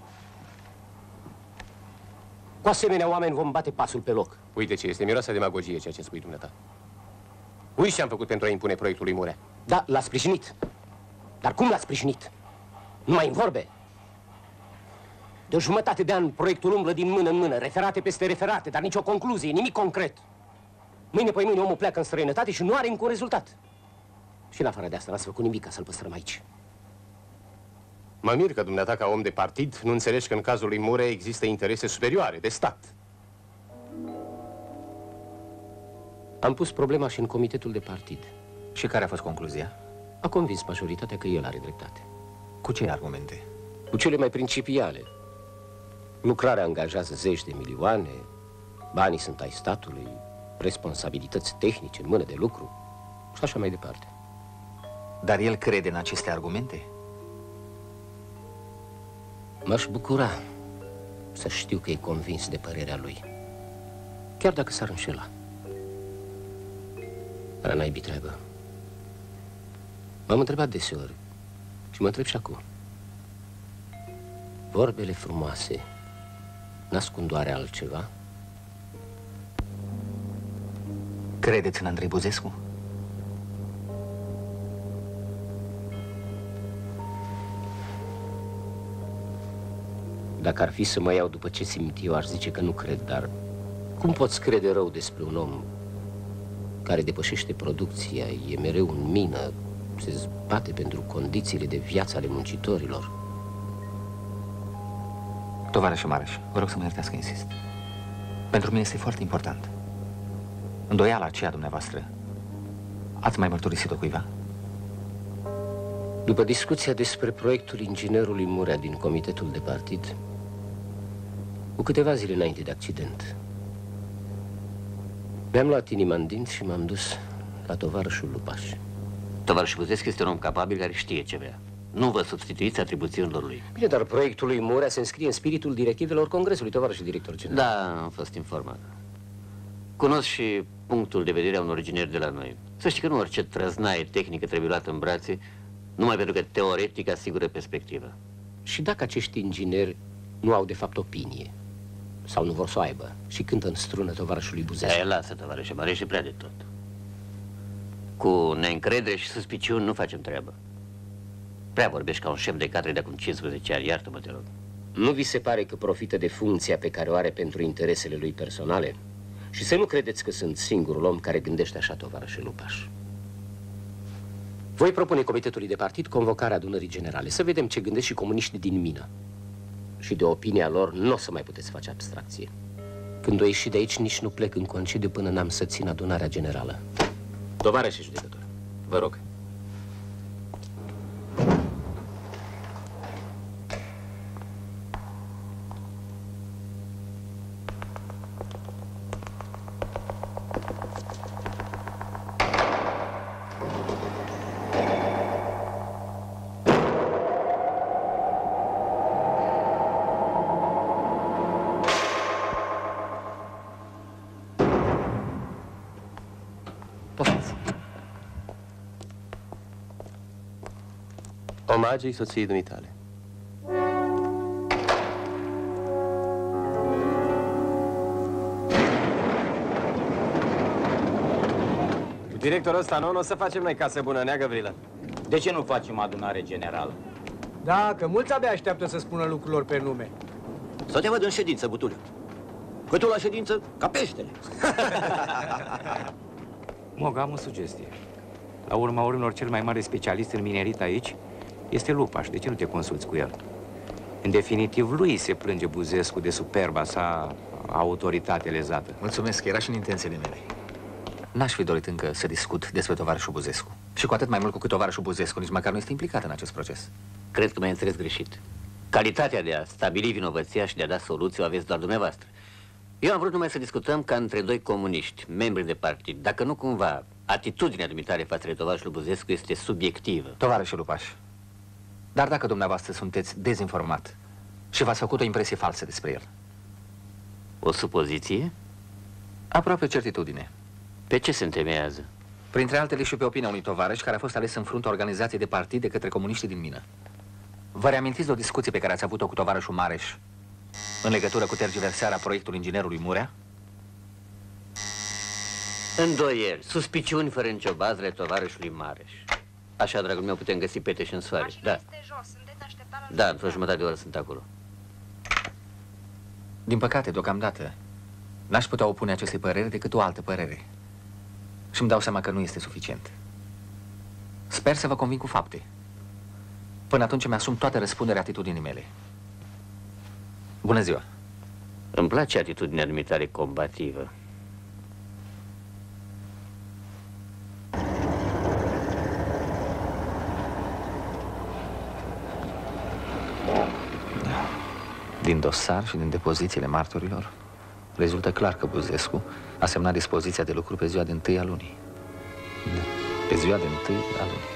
Cu asemenea oameni vom bate pasul pe loc. Uite ce este, miroasa demagogie ceea ce spui dumneata. Uite ce am făcut pentru a impune proiectul lui Murea. Da, l-a sprijinit. Dar cum l-a sprijinit? Numai în vorbe. De o jumătate de an proiectul umblă din mână în mână, referate peste referate, dar nicio concluzie, nimic concret. Mâine pe mâine omul pleacă în străinătate și nu are încă un rezultat. Și în afară de asta n-ați făcut nimic ca să-l păstrăm aici. Mă mir că dumneata, ca om de partid, nu înțelegi că în cazul lui Murea există interese superioare, de stat. Am pus problema și în comitetul de partid. Și care a fost concluzia? A convins majoritatea că el are dreptate. Cu ce argumente? Cu cele mai principiale. Lucrarea angajează zeci de milioane, banii sunt ai statului, responsabilități tehnice în mână de lucru și așa mai departe. Dar el crede în aceste argumente? M-aș bucura să știu că e convins de părerea lui, chiar dacă s-ar înșela. Dar n-ai treabă. M-am întrebat deseori și mă întreb și acum. Vorbele frumoase n-ascund oare altceva? Credeți în Andrei Buzescu? Dacă ar fi să mă iau după ce simt eu, aș zice că nu cred, dar cum poți crede rău despre un om care depășește producția, e mereu în mină, se zbate pentru condițiile de viață ale muncitorilor? Tovarășe Mareș, vă rog să mă iertați că insist. Pentru mine este foarte important. Îndoiala aceea dumneavoastră, ați mai mărturisit-o cuiva? După discuția despre proiectul inginerului Murea din comitetul de partid, cu câteva zile înainte de accident, mi-am luat inima în dinți și m-am dus la tovarășul Lupaș. Tovarășul Buzescu este un om capabil care știe ce vrea. Nu vă substituiți atribuțiunilor lui. Bine, dar proiectul lui Murea se înscrie în spiritul directivelor Congresului, tovarășul director general. Da, am fost informat. Cunosc și punctul de vedere a unor ingineri de la noi. Să știi că nu orice trăznaie tehnică trebuie luată în brațe, numai pentru că teoretic asigură perspectivă. Și dacă acești ingineri nu au de fapt opinie, sau nu vor să o aibă, și cântă în strună tovarășului Buzescu? Lasă, tovarășe Mareș, e prea de tot. Cu neîncredere și suspiciuni nu facem treabă. Prea vorbești ca un șef de cadre de acum 15 ani, iartă-mă, te rog. Nu vi se pare că profită de funcția pe care o are pentru interesele lui personale? Și să nu credeți că sunt singurul om care gândește așa, tovarășe Lupaș. Voi propune comitetului de partid convocarea adunării generale, să vedem ce gândesc și comuniștii din mină. Și de opinia lor nu o să mai puteți face abstracție. Când o ieși de aici, nici nu plec în concediu până n-am să țin adunarea generală. Tovarășe judecător, vă rog. Omagii soției dumitale. Cu directorul ăsta nou, o să facem noi casă bună, nea Gavrilă. De ce nu facem adunare generală? Da, că mulți abia așteaptă să spună lucrurilor pe nume. Să te văd în ședință, Butuliu. Că tu la ședință, ca peștele. Moga, am o sugestie. La urma urmelor, cel mai mare specialist în minerit aici este Lupaș. De ce nu te consulți cu el? În definitiv, lui se plânge Buzescu de superba sa autoritate lezată. Mulțumesc, era și în intențiile mele. N-aș fi dorit încă să discut despre tovarășul Buzescu. Și cu atât mai mult cu cât tovarășul Buzescu nici măcar nu este implicat în acest proces. Cred că m-ai înțeles greșit. Calitatea de a stabili vinovăția și de a da soluții o aveți doar dumneavoastră. Eu am vrut numai să discutăm ca între doi comuniști, membri de partid. Dacă nu cumva, atitudinea dumitale față de tovarășul Buzescu este subiectivă. Tovarășul Lupaș, dar dacă dumneavoastră sunteți dezinformat și v-ați făcut o impresie falsă despre el? O supoziție? Aproape certitudine. Pe ce se întemeiază? Printre altele și pe opinia unui tovarăș care a fost ales în fruntea organizației de partid de către comuniștii din mină. Vă reamintiți de o discuție pe care ați avut-o cu tovarășul Mareș în legătură cu tergiversarea proiectului inginerului Murea? Îndoieli, suspiciuni fără nicio bază ale tovarășului Mareș. Așa, dragul meu, putem găsi pete și în soare. Da. Da, într-o jumătate de oră sunt acolo. Din păcate, deocamdată, n-aș putea opune acestei păreri decât o altă părere. Și îmi dau seama că nu este suficient. Sper să vă convin cu fapte. Până atunci mi-asum toată răspunderea atitudinii mele. Bună ziua! Îmi place atitudinea dumitale combativă. Din dosar și din depozițiile martorilor, rezultă clar că Buzescu a semnat dispoziția de lucru pe ziua de 1 a lunii. Pe ziua de 1 a lunii.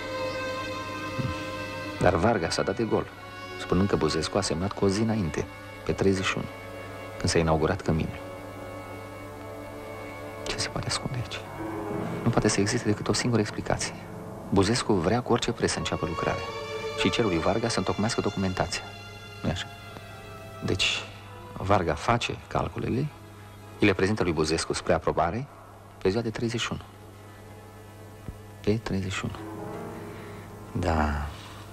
Dar Varga s-a dat de gol, spunând că Buzescu a semnat cu o zi înainte, pe 31, când s-a inaugurat căminul. Ce se poate ascunde aici? Nu poate să existe decât o singură explicație. Buzescu vrea cu orice preț să înceapă lucrarea și cere lui Varga să întocmească documentația. Nu-i așa? Deci, Varga face calculele, îi le prezintă lui Buzescu spre aprobare pe ziua de 31. Pe 31. Da.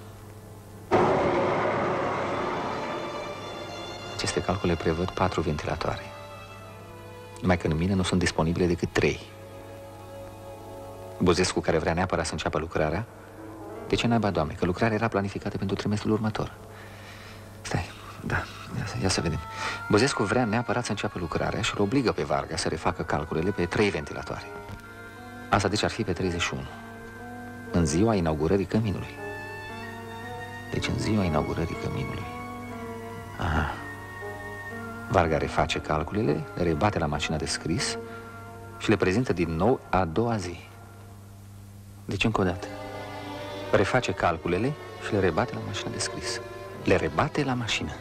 Aceste calcule prevăd 4 ventilatoare. Numai că în mine nu sunt disponibile decât 3. Buzescu, care vrea neapărat să înceapă lucrarea, de ce naiba, Doamne, că lucrarea era planificată pentru trimestrul următor. Stai, da, ia să vedem. Buzescu vrea neapărat să înceapă lucrarea și îl obligă pe Varga să refacă calculele pe 3 ventilatoare. Asta deci ar fi pe 31, în ziua inaugurării căminului. Deci în ziua inaugurării căminului. Aha. Varga reface calculele, le rebate la mașina de scris și le prezintă din nou a doua zi. Deci încă o dată. Reface calculele și le rebate la mașina de scris. Le rebate la mașină.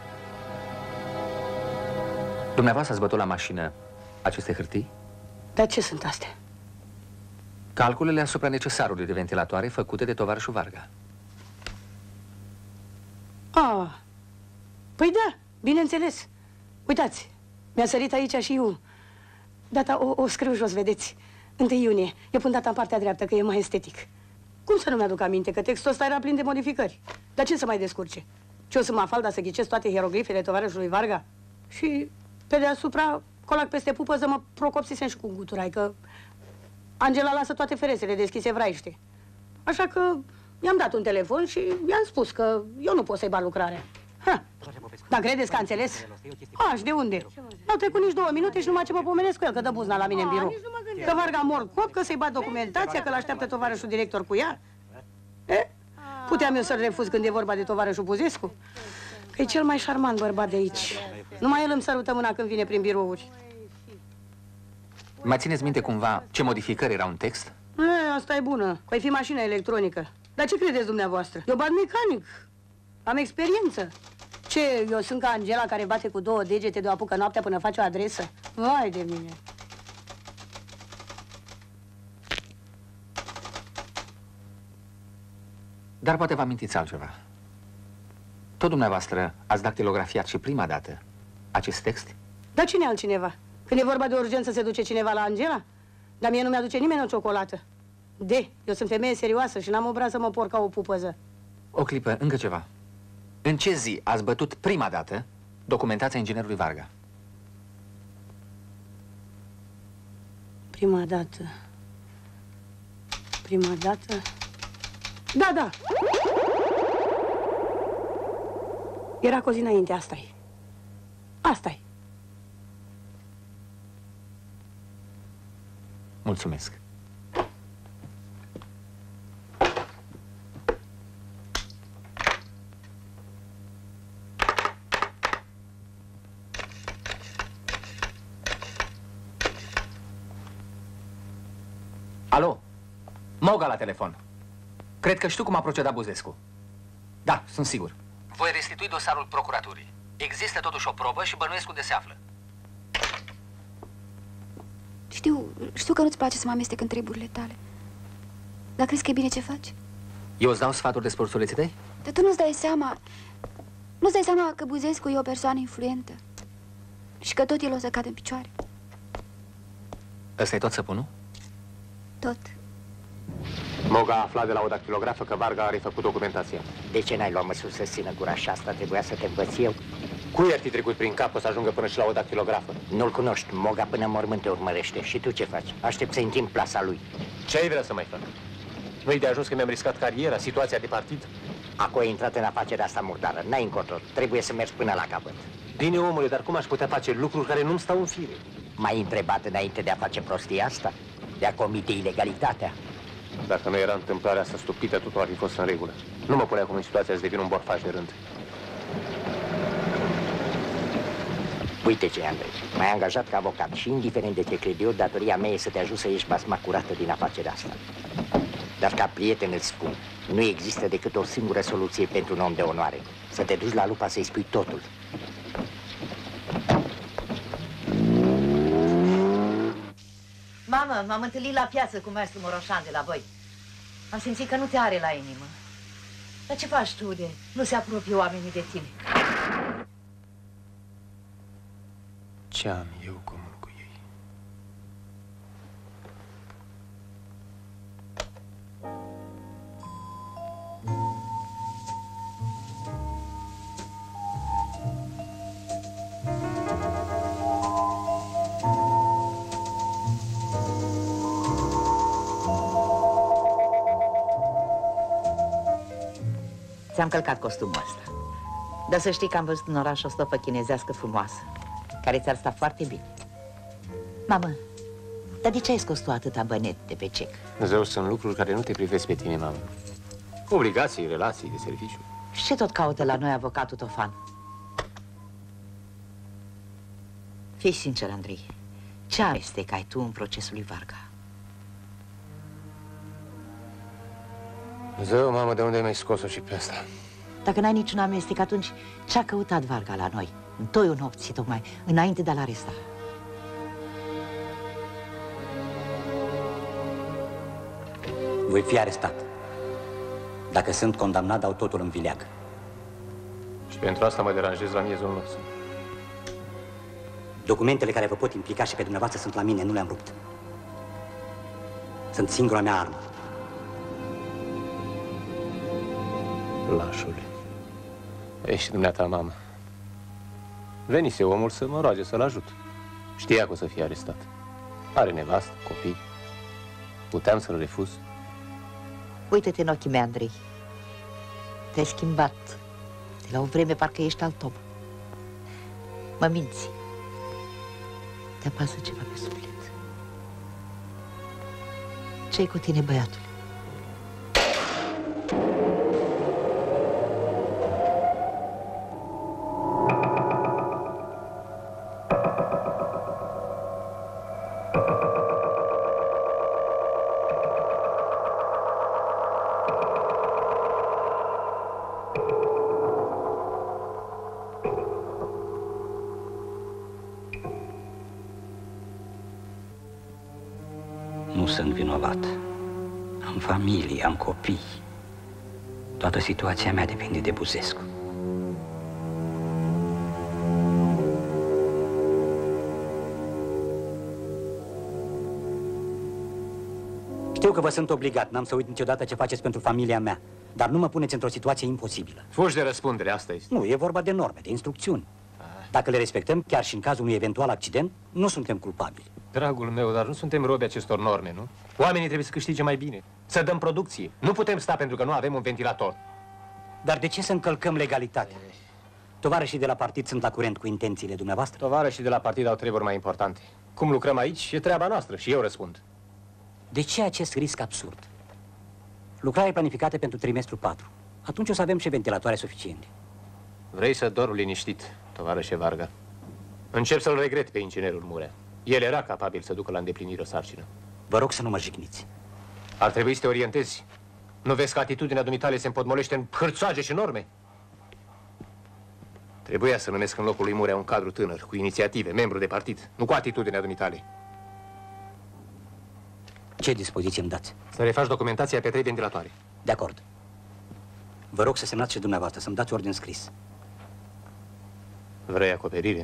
Dumneavoastră ați bătut la mașină aceste hârtii? Dar ce sunt astea? Calculele asupra necesarului de ventilatoare făcute de tovarășul Varga. Ah, păi da, bineînțeles. Uitați, mi-a sărit aici și eu. Data o scriu jos, vedeți. 1 iunie. Eu pun data în partea dreaptă, că e mai estetic. Cum să nu mi-aduc aminte că textul ăsta era plin de modificări? Dar ce să mai descurce? Ce o să mă afalda să ghicesc toate hieroglifele tovarășului Varga? Și pe deasupra, colac peste pupăză, mă procopsisem și cu guturai, că Angela lasă toate ferestrele deschise vraiște. Așa că i-am dat un telefon și i-am spus că eu nu pot să-i bat lucrarea. Ha. Dar credeți că a înțeles? Și de unde? N-au trecut nici 2 minute și numai ce mă pomenesc cu el, că dă buzna la mine în birou. Că Varga mor cop, că să-i bat documentația, că l-așteaptă tovarășul director cu ea. Puteam eu să-l refuz când e vorba de tovarășul Buzescu? Că e cel mai șarmant bărbat de aici. Numai el îmi sărută mâna când vine prin birouri. Mai țineți minte cumva ce modificări erau în text? Asta e bună. Păi fi mașină electronică. Dar ce credeți dumneavoastră? Eu bat mecanic. Am experiență. Ce, eu sunt ca Angela care bate cu 2 degete de o apucă noaptea până face o adresă? Vai de mine! Dar poate vă amintiți altceva. Tot dumneavoastră ați dactilografiat și prima dată acest text? Dar cine altcineva? Când e vorba de urgență se duce cineva la Angela? Dar mie nu mi-aduce nimeni o ciocolată. Eu sunt femeie serioasă și n-am obraz să mă por ca o pupăză. O clipă, încă ceva. În ce zi ați bătut prima dată documentația inginerului Varga? Prima dată... Da. Era cu o zi înainte, asta-i. Asta-i. Mulțumesc. Alo? Moga la telefon. Cred că știu cum a procedat Buzescu. Da, sunt sigur. Voi restitui dosarul procuraturii. Există totuși o probă și bănuiesc unde se află. Știu că nu-ți place să mă amestec în treburile tale. Dar crezi că e bine ce faci? Eu îți dau sfaturi despre ursuleții tăi? Dar tu nu-ți dai seama... Nu-ți dai seama că Buzescu e o persoană influentă. Și că tot el o să cadă în picioare. Ăsta e tot săpunul? Tot. Moga a aflat de la o dactilografă că Varga a refăcut documentația. De ce n-ai luat măsuri să țină gura și asta trebuia să te învăț eu? Cui ar fi trecut prin cap să ajungă până și la o dactilografă? Nu-l cunoști, Moga până în mormânt te urmărește. Și tu ce faci? Aștept să intri în plasa lui. Ce ai vrea să mai fac? Nu-i de ajuns că mi-am riscat cariera, situația de partid? Acum ai intrat în afacerea asta murdară. N-ai încotro. Trebuie să mergi până la capăt. Bine, omule, dar cum aș putea face lucruri care nu-mi stau în fire? M-ai întrebat înainte de a face prostia asta? De a comite ilegalitatea? Dacă nu era întâmplarea asta stupită, totul ar fi fost în regulă. Nu mă pune acum în situația să devin un borfaș de rând. Uite ce, Andrei, m-ai angajat ca avocat și, indiferent de ce cred eu, datoria mea e să te ajut să ieși basma curată din afacerea asta. Dar ca prieten îți spun, nu există decât o singură soluție pentru un om de onoare. Să te duci la Lupa să-i spui totul. Mamă, mă, m-am întâlnit la piață cu maestru Moroșan de la voi. Am simțit că nu te are la inimă. Dar ce faci tu de nu se apropie oamenii de tine? Ce am eu comun cu ei? Ți-am călcat costumul ăsta. Dar să știi că am văzut în oraș o stofă chinezească frumoasă, care ți-ar sta foarte bine. Mamă, dar de ce ai scos tu atâta bănet de pe cec? Zău, sunt lucruri care nu te privesc pe tine, mamă. Obligații, relații de serviciu. Și ce tot caută la noi avocatul Tofan? Fii sincer, Andrei. Ce amestec ai tu în procesul lui Varga? Zău, mamă, de unde mi-ai scos-o și pe asta? Dacă n-ai niciun amestec, atunci ce-a căutat Varga la noi? În toiul nopții, tocmai, înainte de a-l aresta. Voi fi arestat. Dacă sunt condamnat, dau totul în vileag. Și pentru asta mă deranjez la miezul nopții. Documentele care vă pot implica și pe dumneavoastră sunt la mine, nu le-am rupt. Sunt singura mea armă. Lașule. Ești dumneata, mamă. Venise omul să mă roage să-l ajut. Știa că o să fie arestat. Are nevastă, copii. Puteam să-l refuz. Uită-te în ochii mei, Andrei. Te-ai schimbat. De la o vreme parcă ești alt om. Mă minți. Te apasă ceva pe suflet. Ce-i cu tine, băiatul? Nu sunt vinovat. Am familie, am copii. Toată situația mea depinde de Buzescu. Știu că vă sunt obligat, n-am să uit niciodată ce faceți pentru familia mea, dar nu mă puneți într-o situație imposibilă. Fugi de răspundere, asta este. Nu, e vorba de norme, de instrucțiuni. Dacă le respectăm, chiar și în cazul unui eventual accident, nu suntem culpabili. Dragul meu, dar nu suntem robi acestor norme, nu? Oamenii trebuie să câștige mai bine, să dăm producție. Nu putem sta pentru că nu avem un ventilator. Dar de ce să încălcăm legalitatea? Tovarășii de la partid sunt la curent cu intențiile dumneavoastră? Tovarășii de la partid au treburi mai importante. Cum lucrăm aici, e treaba noastră și eu răspund. De ce acest risc absurd? Lucrarea e planificată pentru trimestrul 4. Atunci o să avem și ventilatoare suficiente. Vrei să dormi liniștit, tovarășe Varga. Încep să-l regret pe inginerul Murea. El era capabil să ducă la îndeplinire o sarcină. Vă rog să nu mă jigniți. Ar trebui să te orientezi. Nu vezi că atitudinea dumitale se împotmolește în hârțoage și norme? Trebuia să numesc în locul lui Murea un cadru tânăr, cu inițiative, membru de partid, nu cu atitudinea dumitale. Ce dispoziție îmi dați? Să refaci documentația pe 3 ventilatoare. De acord. Vă rog să semnați și dumneavoastră, să-mi dați ordin scris. Vrei acoperire?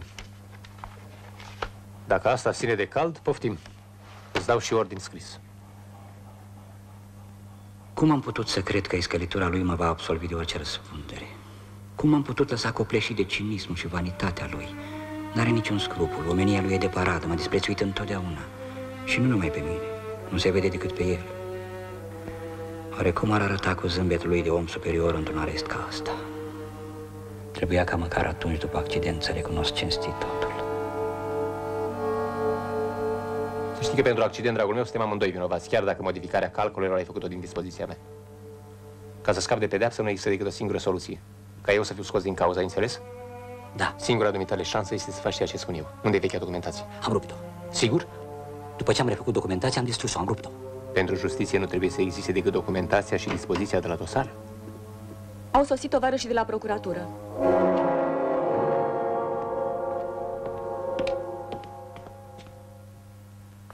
Dacă asta ține de cald, poftim. Îți dau și ordin scris. Cum am putut să cred că iscălitura lui mă va absolvi de orice răspundere? Cum am putut lăsa copleșit de cinismul și vanitatea lui? N-are niciun scrupul, omenia lui e de paradă, m-a disprețuit întotdeauna. Și nu numai pe mine, nu se vede decât pe el. Oare cum ar arăta cu zâmbetul lui de om superior într-un arest ca asta? Trebuia ca măcar atunci, după accident, să recunosc cinstit totul. Să știi că pentru accident, dragul meu, suntem amândoi vinovați, chiar dacă modificarea calculelor ai făcut-o din dispoziția mea. Ca să scap de pedeapsă, nu există decât o singură soluție. Ca eu să fiu scos din cauza, ai înțeles? Da. Singura dumitale șansă este să faci ceea ce spun eu. Unde e vechea documentație? Am rupt-o. Sigur? După ce am refăcut documentația, am distrus-o, am rupt-o. Pentru justiție nu trebuie să existe decât documentația și dispoziția de la dosar? Au sosit tovarășii de la procuratură.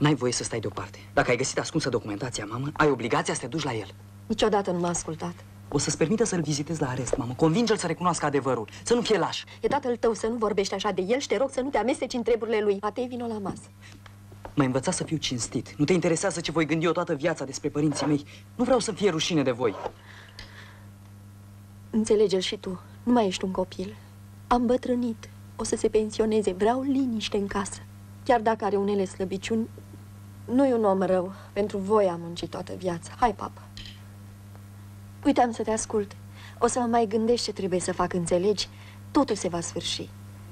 N-ai voie să stai deoparte. Dacă ai găsit ascunsă documentația, mamă, ai obligația să te duci la el. Niciodată nu m-a ascultat. O să-ți permită să-l vizitezi la arest, mamă. Convinge-l să recunoască adevărul, să nu fie laș. E tatăl tău să nu vorbești așa de el și te rog să nu te amesteci în treburile lui. Matei, vino la masă. M-ai învățat să fiu cinstit. Nu te interesează ce voi gândi eu toată viața despre părinții mei. Nu vreau să fie rușine de voi. Înțelege-l și tu. Nu mai ești un copil. Am bătrânit. O să se pensioneze. Vreau liniște în casă. Chiar dacă are unele slăbiciuni, nu e un om rău. Pentru voi am muncit toată viața. Hai, papă. Uitam să te ascult. O să mă mai gândești ce trebuie să fac, înțelegi? Totul se va sfârși.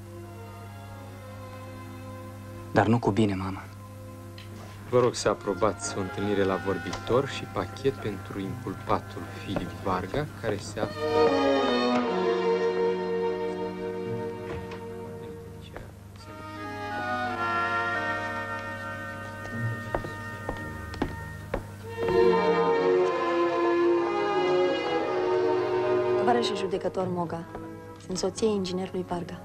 Dar nu cu bine, mamă. Vă rog să aprobați o întâlnire la vorbitor și pachet pentru inculpatul Filip Varga, care se află... Tovarășe judecător Moga, sunt soția inginerului Varga.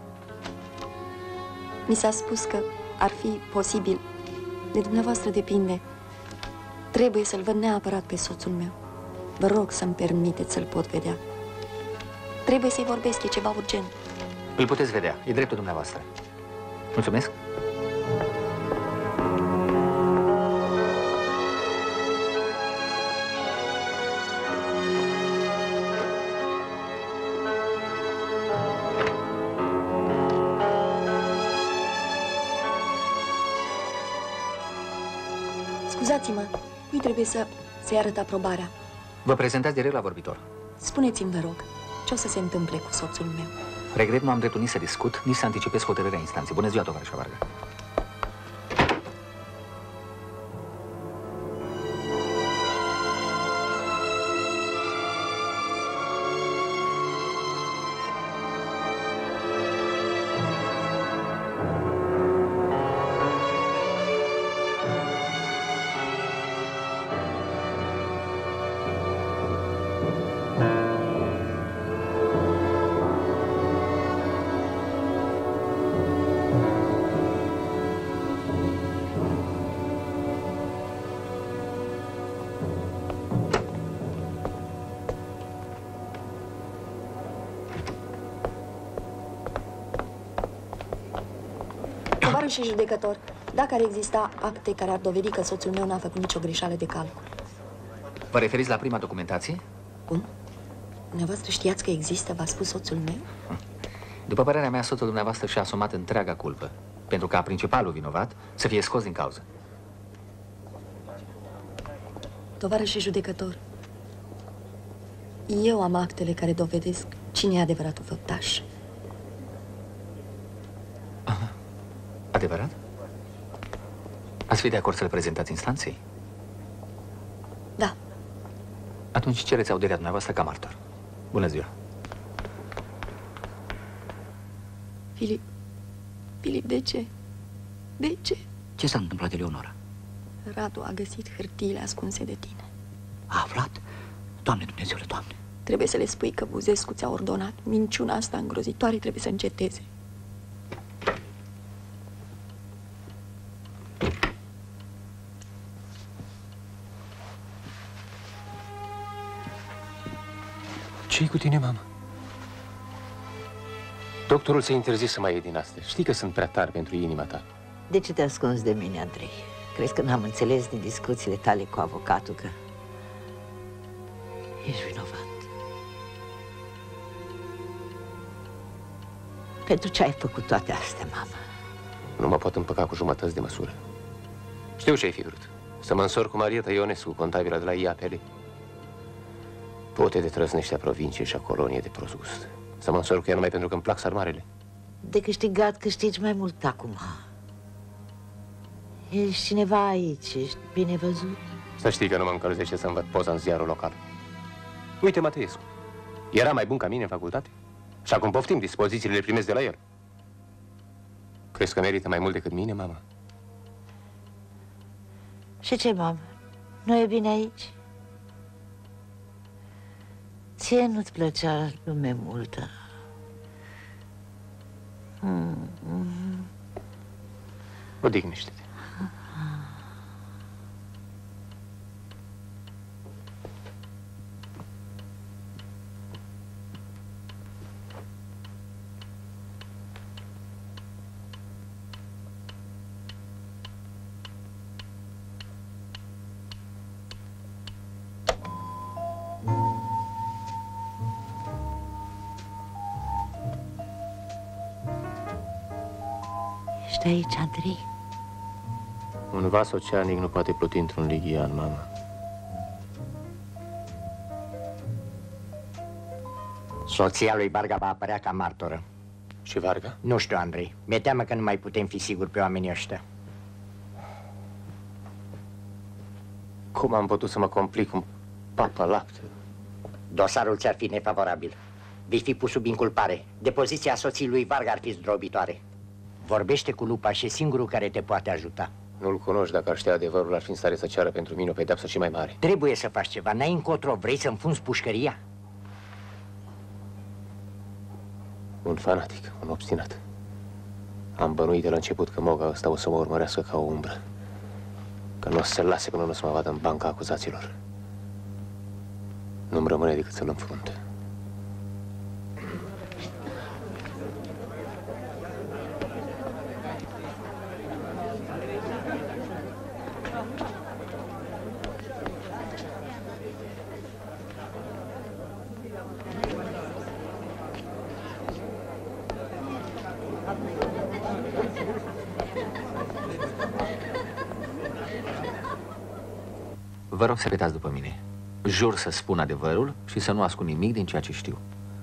Mi s-a spus că ar fi posibil, de dumneavoastră depinde. Trebuie să-l văd neapărat pe soțul meu. Vă rog să-mi permiteți să-l pot vedea. Trebuie să-i vorbesc, e ceva urgent. Îl puteți vedea, e dreptul dumneavoastră. Mulțumesc. Scuzați-mă, cui trebuie să-i arăt aprobarea? Vă prezentați direct la vorbitor. Spuneți-mi, vă rog, ce o să se întâmple cu soțul meu? Regret, nu am dreptul nici să discut, nici să anticipez hotărârea instanței. Bună ziua, tovarășa Varga. Și judecător, dacă ar exista acte care ar dovedi că soțul meu n-a făcut nicio greșeală de calcul. Vă referiți la prima documentație? Cum? Dumneavoastră știați că există, v-a spus soțul meu? După părerea mea, soțul dumneavoastră și-a asumat întreaga culpă, pentru ca principalul vinovat să fie scos din cauză. Tovarășe judecător, eu am actele care dovedesc cine e adevăratul făptaș. Adevărat? Ați fi de acord să le prezentați instanței? Da. Atunci cereți audierea dumneavoastră ca martor. Bună ziua. Filip, de ce? De ce? Ce s-a întâmplat, Eleonora? Radu a găsit hârtiile ascunse de tine. A aflat? Doamne Dumnezeule, Doamne! Trebuie să le spui că Buzescu ți-a ordonat. Minciuna asta îngrozitoare trebuie să înceteze. Ce-i cu tine, mamă? Doctorul s-a interzis să mai iei din astea. Știi că sunt prea tari pentru inima ta. De ce te ascunzi de mine, Andrei? Crezi că n-am înțeles din discuțiile tale cu avocatul că ești vinovat? Pentru ce ai făcut toate astea, mamă? Nu mă pot împăca cu jumătăți de măsură. Știu ce ai fi vrut. Să mă însor cu Marieta Ionescu, contabilă de la IAPL. Pote de trăsnește a provinciei și a coloniei de prost gust. Să mă însor cu ea numai pentru că îmi plac sarmarele. De câștigat câștigi mai mult acum. Ești cineva aici, ești bine văzut. Să știi că nu mă încălzește să-mi văd poza în ziarul local. Uite, Mateiescu, era mai bun ca mine în facultate și acum poftim, dispozițiile le primesc de la el. Crezi că merită mai mult decât mine, mama? Și ce, mamă? Nu e bine aici? Ție nu-ți plăcea lume multă? Odihnește-te. ești aici, Andrei? Un vas oceanic nu poate pluti într-un lighian, mama. Soția lui Varga va apărea ca martoră. Și Varga? Nu știu, Andrei. Mi-e teamă că nu mai putem fi siguri pe oamenii ăștia. Cum am putut să mă complic un papa lapte? Dosarul ți-ar fi nefavorabil. Vei fi pus sub inculpare. Depoziția soției lui Varga ar fi zdrobitoare. Vorbește cu lupa și e singurul care te poate ajuta. Nu-l cunoști, dacă ar ști adevărul, ar fi în stare să ceară pentru mine o pedeapsă și mai mare. Trebuie să faci ceva. N-ai încotro. Vrei să înfunzi pușcăria? Un fanatic, un obstinat. Am bănuit de la început că Moga ăsta o să mă urmărească ca o umbră. Că nu o să se lase până nu o să mă vadă în banca acuzaților. Nu-mi rămâne decât să-l înfrunt. Vă rog să repetați după mine. Jur să spun adevărul și să nu ascund nimic din ceea ce știu.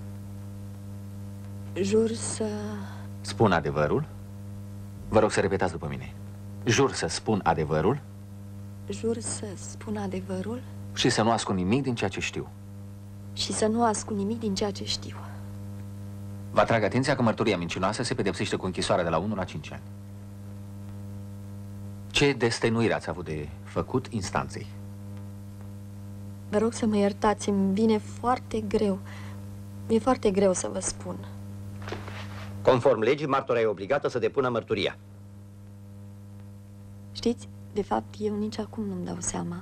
Jur să... Spun adevărul. Vă rog să repetați după mine. Jur să spun adevărul. Jur să spun adevărul. Și să nu ascund nimic din ceea ce știu. Și să nu ascund nimic din ceea ce știu. Vă atrag atenția că mărturia mincinoasă se pedepsește cu închisoarea de la 1 la 5 ani. Ce destăinuire ați avut de făcut instanței? Vă rog să mă iertați, îmi vine foarte greu. Mi-e foarte greu să vă spun. Conform legii, martora e obligată să depună mărturia. Știți, de fapt, eu nici acum nu-mi dau seama.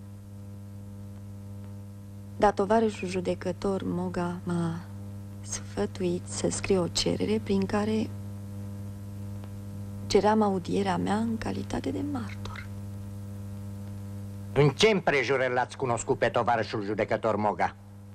Dar tovarășul judecător Moga m-a sfătuit să scriu o cerere prin care ceream audierea mea în calitate de martor. În ce împrejurări l-ați cunoscut pe tovarășul judecător Moga?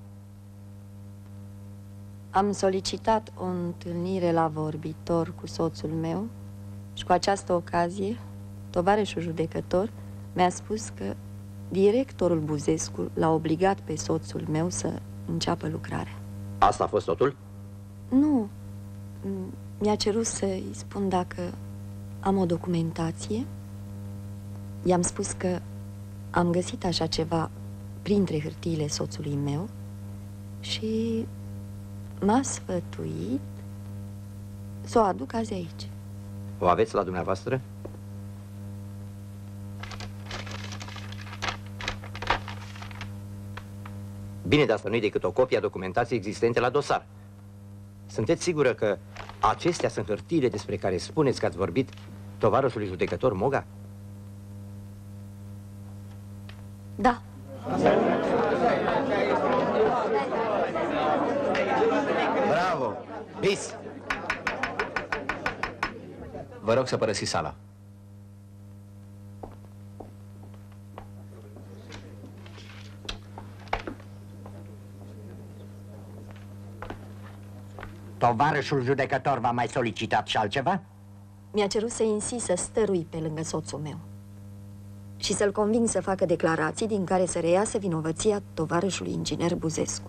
Am solicitat o întâlnire la vorbitor cu soțul meu și cu această ocazie, tovarășul judecător mi-a spus că directorul Buzescu l-a obligat pe soțul meu să înceapă lucrarea. Asta a fost totul? Nu. Mi-a cerut să-i spun dacă am o documentație. I-am spus că am găsit așa ceva printre hârtiile soțului meu și m-a sfătuit să o aduc azi aici. O aveți la dumneavoastră? Bine, dar asta nu-i decât o copie a documentației existente la dosar. Sunteți sigură că acestea sunt hârtiile despre care spuneți că ați vorbit tovarășului judecător Moga? Da. Bravo! Bis! Vă rog să părăsiți sala. Tovarășul judecător v-a mai solicitat și altceva? Mi-a cerut să insist să stărui pe lângă soțul meu și să-l conving să facă declarații din care să reiasă vinovăția tovarășului inginer Buzescu.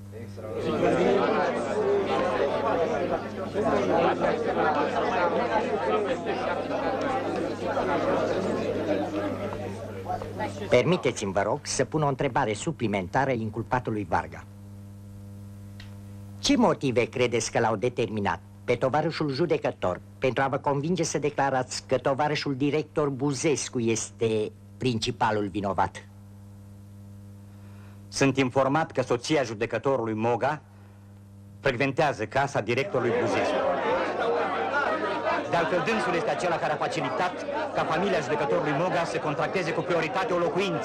Permiteți-mi, vă rog, să pun o întrebare suplimentară inculpatului Varga. Ce motive credeți că l-au determinat pe tovarășul judecător pentru a vă convinge să declarați că tovarășul director Buzescu este principalul vinovat? Sunt informat că soția judecătorului Moga frecventează casa directorului Buzescu. De altfel, dânsul este acela care a facilitat ca familia judecătorului Moga să contracteze cu prioritate o locuință.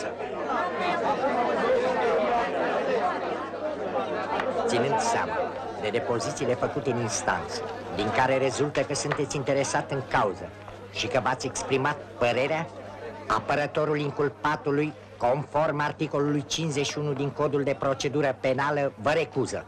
Ținând seama de depozițiile făcute în instanță, din care rezultă că sunteți interesat în cauză și că v-ați exprimat părerea, apărătorul inculpatului, conform articolului 51 din Codul de Procedură Penală, vă recuză.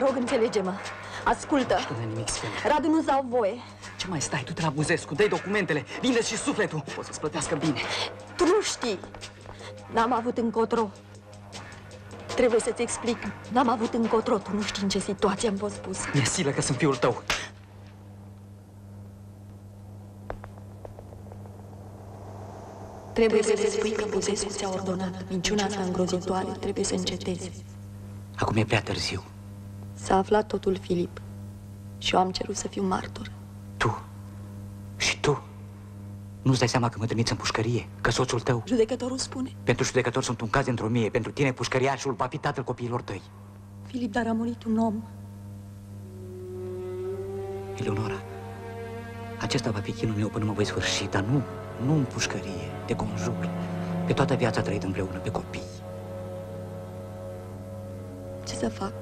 rog, înțelege-mă. Ascultă. Nu e nimic, Sfânt. Radu, nu-ți dau voie. Ce mai stai? Du-te la Buzescu, dă-i documentele, vinde-ți și sufletul. Poți să-ți plătească bine. Tu nu știi. N-am avut încotro. Trebuie să-ți explic. N-am avut încotro. Tu nu știi în ce situație am fost pus. Mi-e silă că sunt fiul tău. Trebuie să-ți spui că Buzescu ți-a ordonat. Minciuna asta îngrozitoare trebuie să înceteze. Acum e prea târziu. S-a aflat totul, Filip. Și eu am cerut să fiu martor. Și tu? Nu-ți dai seama că mă trimiți în pușcărie? Că soțul tău... Judecătorul spune. Pentru judecător sunt un caz într-o mie. Pentru tine, pușcăriașul va fi tatăl copiilor tăi. Filip, dar a murit un om. Eleonora, acesta va fi chinul meu până mă voi sfârși, dar nu în pușcărie, te conjur. Pe toată viața trăit împreună, pe copii. Ce să fac?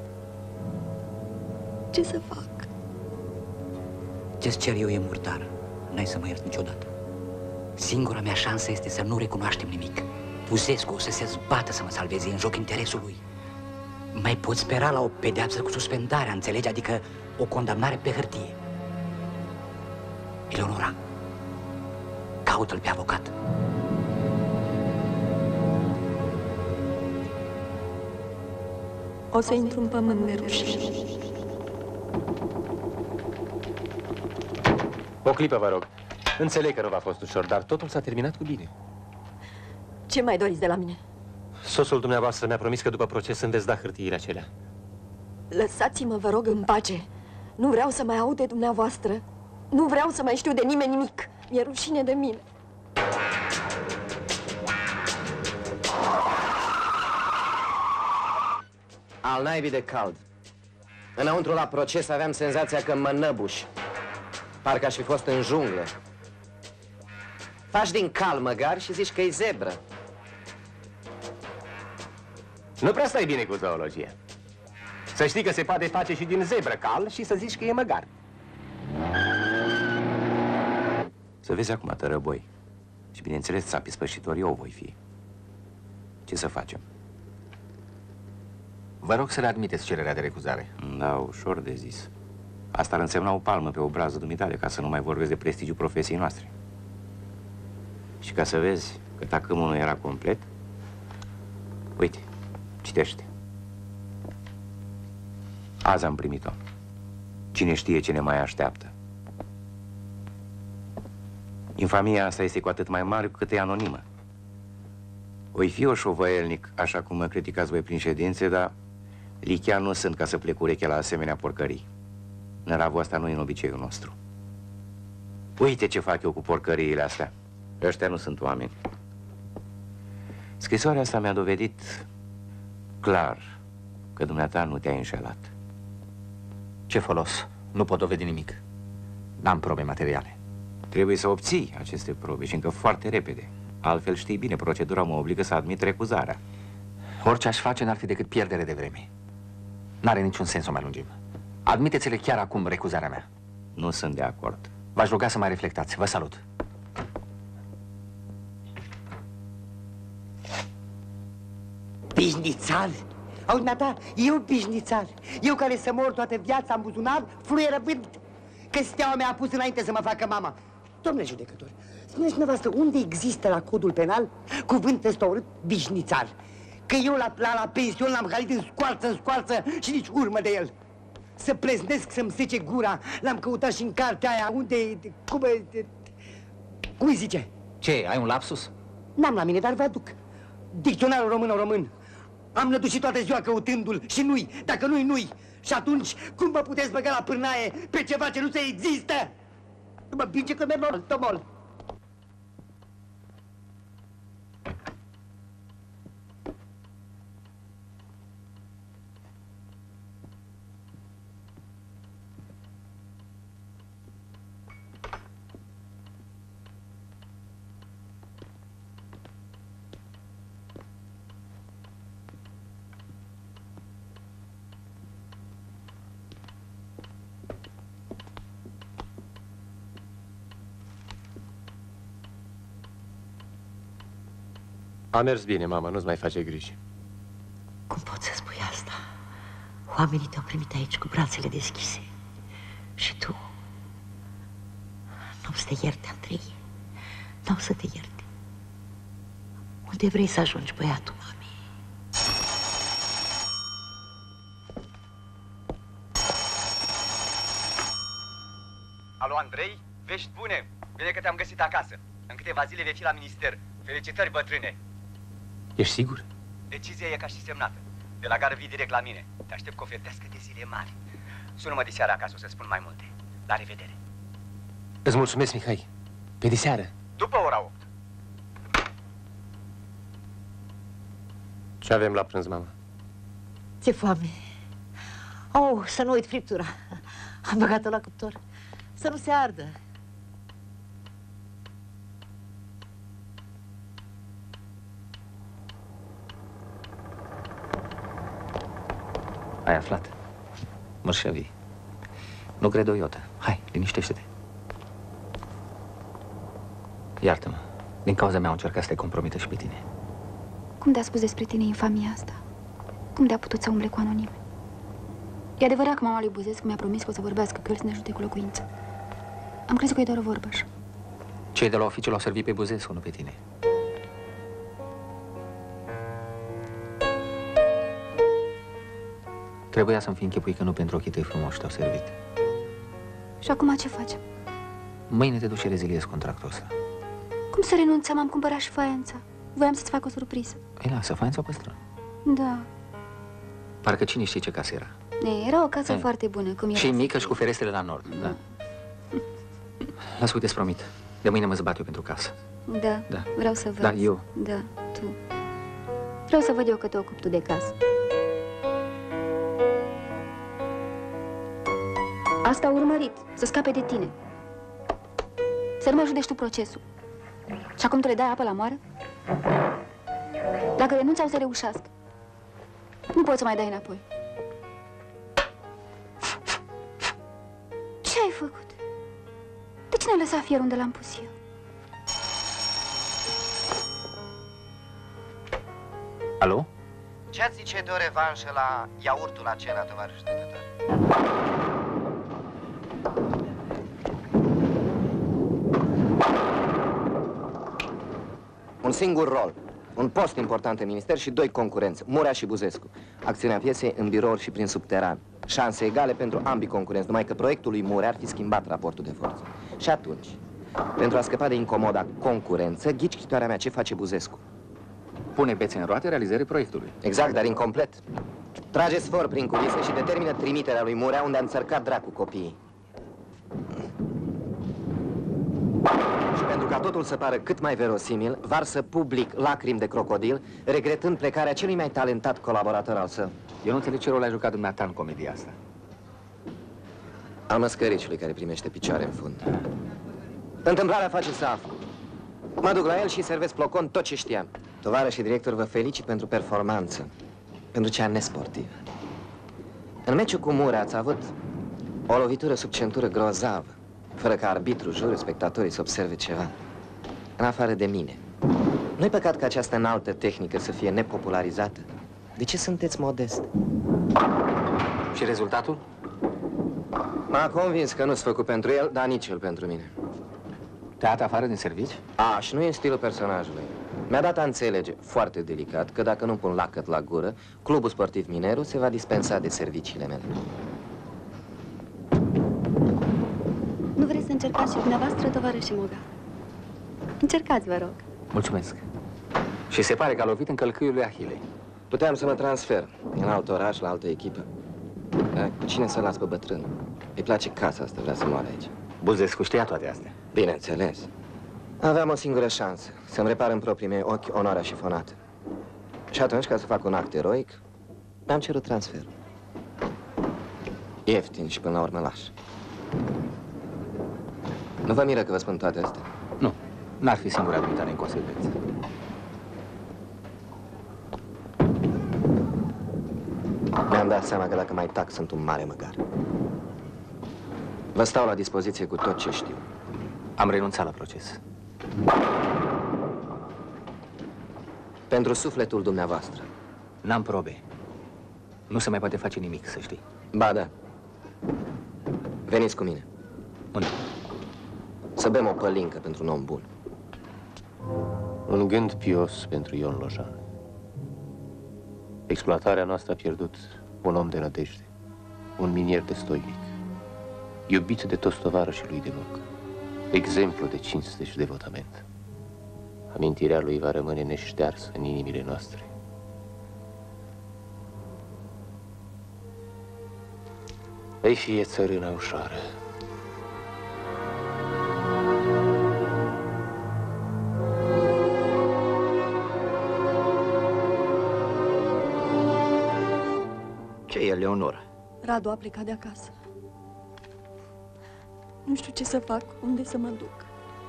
Ce să fac? Ce-ți cer eu e murdar. N-ai să mă ierți niciodată. Singura mea șansă este să nu recunoaștem nimic. Buzescu o să se zbată să mă salveze în joc interesul lui. Mai pot spera la o pedeapsă cu suspendarea, înțelegi? Adică o condamnare pe hârtie. Eleonora, caută-l pe avocat. O să intru în pământ de rușine. O clipă, vă rog. Înțeleg că nu v-a fost ușor, dar totul s-a terminat cu bine. Ce mai doriți de la mine? Soțul dumneavoastră mi-a promis că după proces îmi veți da hârtiile acelea. Lăsați-mă, vă rog, în pace. Nu vreau să mai aud de dumneavoastră. Nu vreau să mai știu de nimeni nimic. Mi-e rușine de mine. Al naibii de cald. Înăuntru la proces aveam senzația că mă năbuș. Parcă aș fi fost în junglă. Faci din cal măgar și zici că e zebră. Nu prea stai bine cu zoologia. Să știi că se poate face și din zebră cal și să zici că e măgar. Să vezi acum, tărăboi. Și bineînțeles, țapi spășitor eu voi fi. Ce să facem? Vă rog să readmiteți cererea de recuzare. Da, ușor de zis. Asta ar însemna o palmă pe obrazul dumitale, ca să nu mai vorbesc de prestigiul profesiei noastre. Și ca să vezi că tacâmul nu era complet, uite, citește. Azi am primit-o. Cine știe ce ne mai așteaptă. Infamia asta este cu atât mai mare cu cât e anonimă. Oi fi o șovăielnic, așa cum mă criticați voi prin ședințe, dar lichea nu sunt ca să plec urechea la asemenea porcării. Năravul asta nu e în obiceiul nostru. Uite ce fac eu cu porcăriile astea. Ăștia nu sunt oameni. Scrisoarea asta mi-a dovedit clar că dumneata nu te-ai înșelat. Ce folos? Nu pot dovedi nimic. N-am probe materiale. Trebuie să obții aceste probe și încă foarte repede. Altfel știi bine, procedura mă obligă să admit recuzarea. Orice aș face n-ar fi decât pierdere de vreme. N-are niciun sens să mai lungim. Admiteți-le chiar acum recuzarea mea. Nu sunt de acord. V-aș ruga să mai reflectați. Vă salut. Bișnițar? Auzi, Nata, eu bișnițar. Eu care să mor toată viața în buzunar, fluierăbând, că steaua mea a pus înainte să mă facă mama. Domnule judecător, spuneți dumneavoastră, unde există la codul penal cuvântul ăsta urât, bișnițar? Că eu la pension l-am halit în scoalță și nici urmă de el. Să pleznesc, să-mi sece gura, l-am căutat și în cartea aia, unde, cum îi zice? Ce, ai un lapsus? N-am la mine, dar vă aduc. Dicționarul român. Am nădușit toată ziua căutându-l și nu-i, dacă nu-i. Și atunci, cum vă puteți băga la pârnaie pe ceva ce nu se există? Mă pinge că mi-e tomol. A mers bine, mama, nu-ți mai face griji. Cum poți să spui asta? Oamenii te-au primit aici cu brațele deschise. Și tu nu să te ierte, Andrei. Nu să te ierte. Unde vrei să ajungi, băiatul, mami? Alo, Andrei? Vești bune! Bine că te-am găsit acasă. În câteva zile vei fi la minister. Felicitări, bătrâne! Ești sigur? Decizia e ca și semnată. De la gară vii direct la mine. Te aștept cu o fetească de zile mari. Sună-mă diseară acasă, o să spun mai multe. La revedere! Îți mulțumesc, Mihai. Pe diseară. După ora 8. Ce avem la prânz, mama? Ți-e foame? Oh, să nu uit friptura. Am băgat-o la cuptor. Să nu se ardă. Ai aflat? Mărșăvii. Nu cred o iotă. Hai, liniștește-te. Iartă-mă. Din cauza mea au încercat să te compromită și pe tine. Cum de-a spus despre tine infamia asta? Cum de-a putut să umble cu anonime? E adevărat că mama lui Buzescu mi-a promis că o să vorbească cu el să ne ajute cu locuință. Am crezut că e doar o vorbă așa. Cei de la oficiu l-au servit pe Buzescu, nu pe tine. Trebuia să-mi fi închipui că nu pentru ochii tăi frumoși te-au servit. Și acum ce facem? Mâine te duci și reziliezi contractul ăsta. Cum să renunțăm? Am cumpărat și faianța. Voiam să-ți fac o surpriză. Ei, lasă, faianța o păstră. Da. Parcă cine știe ce casă era. Era o casă foarte bună, cum era. Și mică și cu ferestrele la nord, da. Lasă, uite, îți promit. De mâine mă zbat eu pentru casă. Da, Da. vreau să văd. Da, eu. Da, tu. Vreau să văd eu că te ocupi tu de casă. Asta a urmărit, să scape de tine. Să nu mai judești tu procesul. Și acum tu le dai apă la moară? Dacă renunți, au să reușească. Nu poți să mai dai înapoi. Ce ai făcut? De ce n-ai lăsat fierul unde l-am pus eu? Alo? Ce-ați zice de o revanșă la iaurtul acela, tovarăș judecător? Un singur rol, un post important în minister și 2 concurenți, Murea și Buzescu. Acțiunea piesei în birouri și prin subteran. Șanse egale pentru ambii concurenți, numai că proiectul lui Murea ar fi schimbat raportul de forță. Și atunci, pentru a scăpa de incomoda concurență, ghici chitoarea mea, ce face Buzescu? Pune bețe în roate realizării proiectului. Exact, dar incomplet. Trage sfor prin culise și determină trimiterea lui Murea unde a înțărcat dracu copiii. Și pentru ca totul să pară cât mai verosimil, varsă public lacrimi de crocodil, regretând plecarea celui mai talentat colaborator al său. Eu nu înțeleg ce rol ai jucat dumneata în comedia asta. Al măscăriciului care primește picioare în fund. Întâmplarea face să aflu. Mă duc la el și servesc plocon tot ce știam. Tovarășii director, vă felicit pentru performanță, pentru cea nesportivă. În meciul cu Murea ați avut o lovitură sub centură grozavă, fără ca arbitru, juriu, spectatorii să observe ceva. În afară de mine. Nu-i păcat ca această înaltă tehnică să fie nepopularizată? De ce sunteți modest? Și rezultatul? M-a convins că nu-s făcut pentru el, dar nici el pentru mine. Te-a dat afară din servici? A, și nu e în stilul personajului. Mi-a dat a înțelege, foarte delicat, că dacă nu pun lacăt la gură, Clubul Sportiv Mineru se va dispensa de serviciile mele. Nu vreți să încercați și dumneavoastră, tovarășe Moga? Încercați, vă rog. Mulțumesc. Și se pare că a lovit în călcâiul lui Ahilei. Puteam să mă transfer în alt oraș, la altă echipă. Dar cu cine să las pe bătrân? Îi place casa asta, vrea să moară aici. Buzescu știa toate astea. Bineînțeles. Aveam o singură șansă, să-mi repar în proprii mei ochi onoarea șifonată. Și atunci, ca să fac un act eroic, mi-am cerut transfer. Ieftin și până la urmă laș. Nu vă miră că vă spun toate astea? Nu, n-ar fi singura dumitare inconsecvență. Mi-am dat seama că dacă mai tac, sunt un mare măgar. Vă stau la dispoziție cu tot ce știu. Am renunțat la proces. Pentru sufletul dumneavoastră. N-am probe. Nu se mai poate face nimic, să știi. Ba da. Veniți cu mine. Unde? Să bem o pălincă pentru un om bun. Un gând pios pentru Ion Lojan. Exploatarea noastră a pierdut un om de nădejde, un minier destoinic, iubit de toți tovarășii lui de muncă, exemplu de cinste și devotament. Amintirea lui va rămâne neștearsă în inimile noastre. Ei fie țărâna ușoară. Ce e, Leonora? Radu a plecat de acasă. Nu știu ce să fac, unde să mă duc.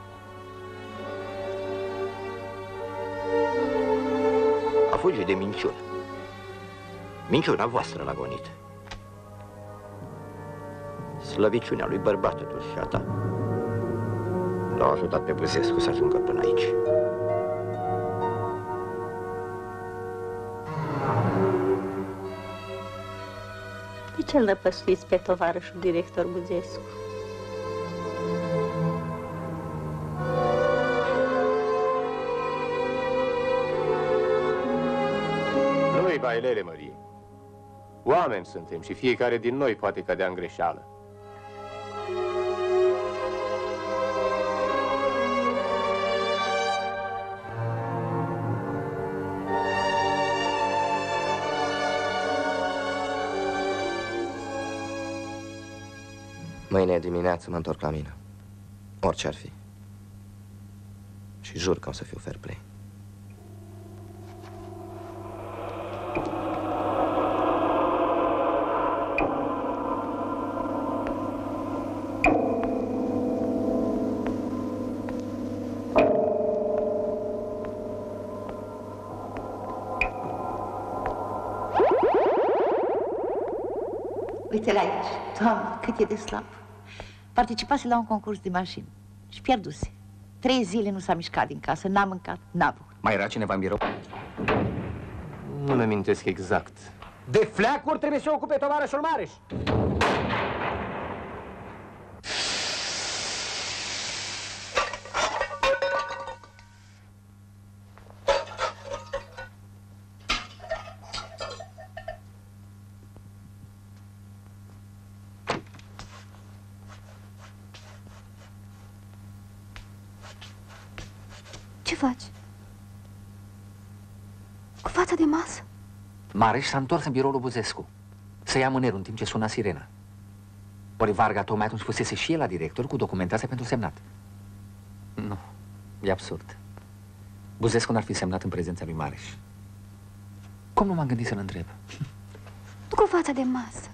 A fugit de minciună. Minciuna voastră l-a gonit. Slăbiciunea lui bărbatul și a ta l-au ajutat pe Buzescu să ajungă până aici. De ce îl năpăstuiți pe tovarășul director Buzescu? Nu-i bailele, Mărie. Oameni suntem și fiecare din noi poate cădea în greșeală. Mâine dimineață mă întorc la mine. Orice ar fi. Și jur că o să fiu fair play. Uite-l aici. Doamne, cât e de slab. Participase la un concurs de mașini și pierduse. 3 zile nu s-a mișcat din casă, n-a mâncat, n-a băut. Mai era cineva în birou? Nu-mi amintesc exact. De fleacuri trebuie să ocupe tovarășul Mareș. Ce faci? Cu fața de masă? Mareș s-a întors în biroul lui Buzescu să ia mânerul în timp ce suna sirena. Ori Varga tocmai atunci fusese și el la director cu documentația pentru semnat. Nu, e absurd. Buzescu n-ar fi semnat în prezența lui Mareș. Cum nu m-am gândit să-l întreb? Tu cu fața de masă.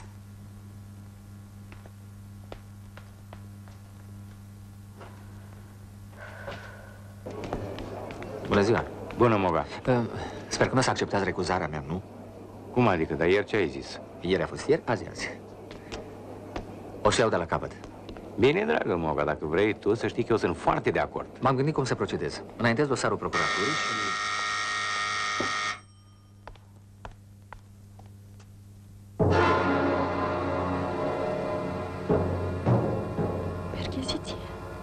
Bună ziua! Bună, Moga! Sper că nu o să acceptați recuzarea mea, nu? Cum adică? Dar ieri ce ai zis? Ieri a fost ieri, azi. O să iau de la capăt. Bine, dragă Moga, dacă vrei tu să știi că eu sunt foarte de acord. M-am gândit cum să procedez. Înaintez dosarul procuraturii și... Percheziție.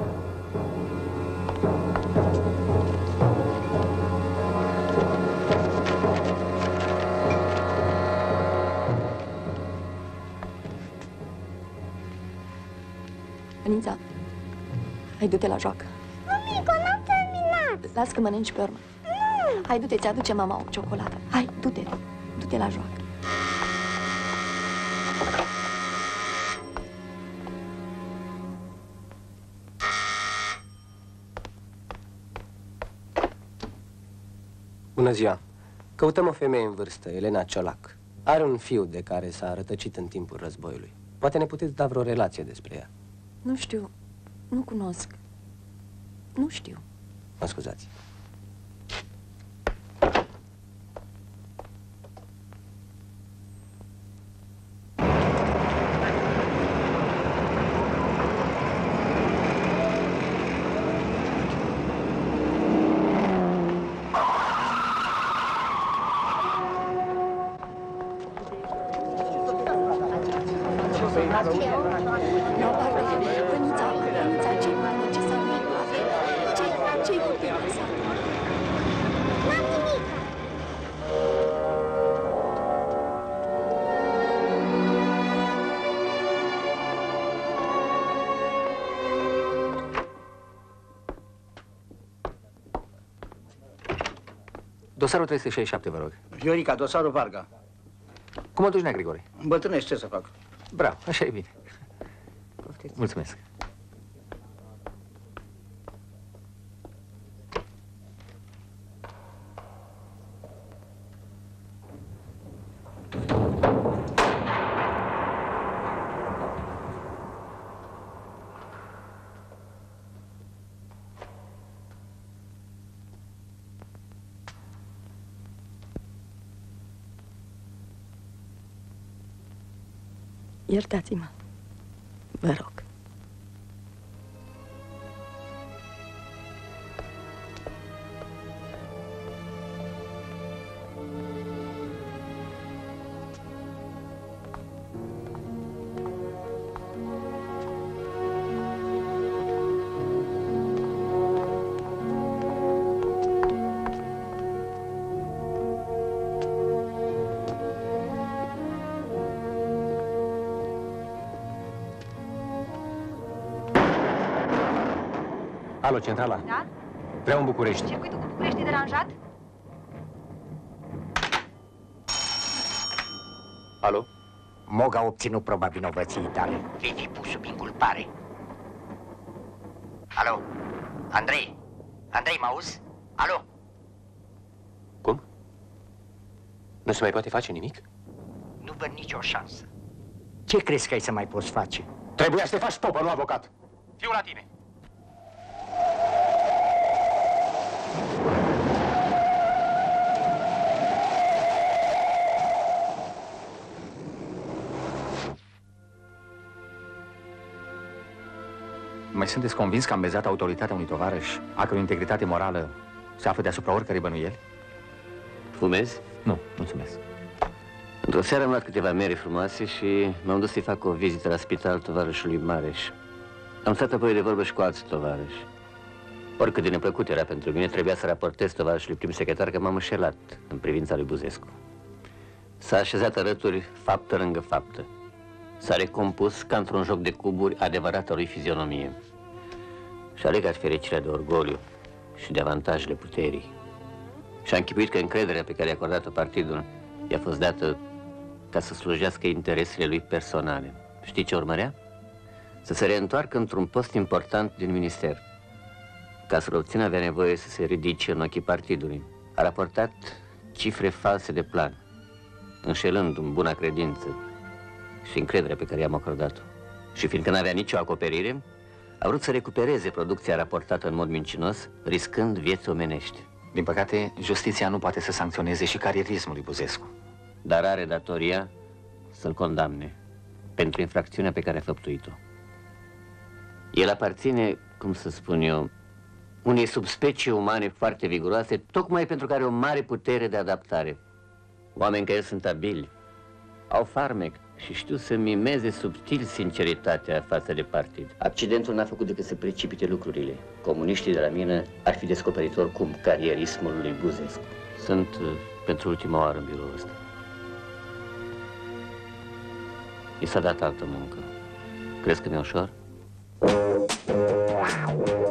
Anița, hai, du-te la joacă. Mamico, n-am terminat. Las că mănânci pe urmă. Nu. Hai, du-te, ți-aduce mama o ciocolată. Hai, du-te, du-te la joacă. Bună ziua! Căutăm o femeie în vârstă, Elena Ciolac. Are un fiu de care s-a rătăcit în timpul războiului. Poate ne puteți da vreo relație despre ea. Nu știu, nu cunosc. Nu știu. Mă scuzați. Dosarul 367, vă rog. Viorica, dosarul Varga. Cum o duci, nea Grigore? Îmbătrânești, ce să fac? Bravo, așa e bine. Mulțumesc. Iertați-mă, vă rog. Alo, centrala? Da? Vreau în București. Circuitul cu București e deranjat? Alo? Moga a obținut proba vinovăției tale. Vei fi pus sub inculpare. Alo? Andrei? Andrei, mă auzi? Alo? Cum? Nu se mai poate face nimic? Nu văd nicio șansă. Ce crezi că ai să mai poți face? Trebuia să te faci popă, nu avocat. Fiu la tine. Mai sunteți convins că am bezat autoritatea unui tovarăș, a cărui integritate morală se află deasupra oricărei bănuieli? Fumezi? Nu, mulțumesc. Într-o seară am luat câteva mere frumoase și m-am dus să-i fac o vizită la spital tovarășului Mareș. Am stat apoi de vorbă și cu alți tovarăși. Oricât de neplăcut era pentru mine, trebuia să raportez tovarășului prim secretar că m-am înșelat în privința lui Buzescu. S-a așezat alături faptă lângă faptă. S-a recompus ca într-un joc de cuburi adevărata lui fizionomie. Și-a legat fericirea de orgoliu și de avantajele puterii. Și-a închipuit că încrederea pe care i-a acordat-o partidul i-a fost dată ca să slujească interesele lui personale. Știi ce urmărea? Să se reîntoarcă într-un post important din minister. Ca să-l obțină avea nevoie să se ridice în ochii partidului. A raportat cifre false de plan, înșelând în buna credință și încrederea pe care i-am acordat-o. Și fiindcă n-avea nicio acoperire, a vrut să recupereze producția raportată în mod mincinos, riscând vieți omenești. Din păcate, justiția nu poate să sancționeze și carierismul lui Buzescu. Dar are datoria să-l condamne pentru infracțiunea pe care a făptuit-o. El aparține, cum să spun eu, unei subspecii umane foarte viguroase, tocmai pentru că are o mare putere de adaptare. Oameni ca el sunt abili, au farmec și știu să mimeze subtil sinceritatea față de partid. Accidentul n-a făcut decât să precipite lucrurile. Comuniștii de la mine ar fi descoperit oricum carierismul lui Buzescu. Sunt pentru ultima oară în biroul ăsta. I s-a dat altă muncă. Crezi că mi-e ușor?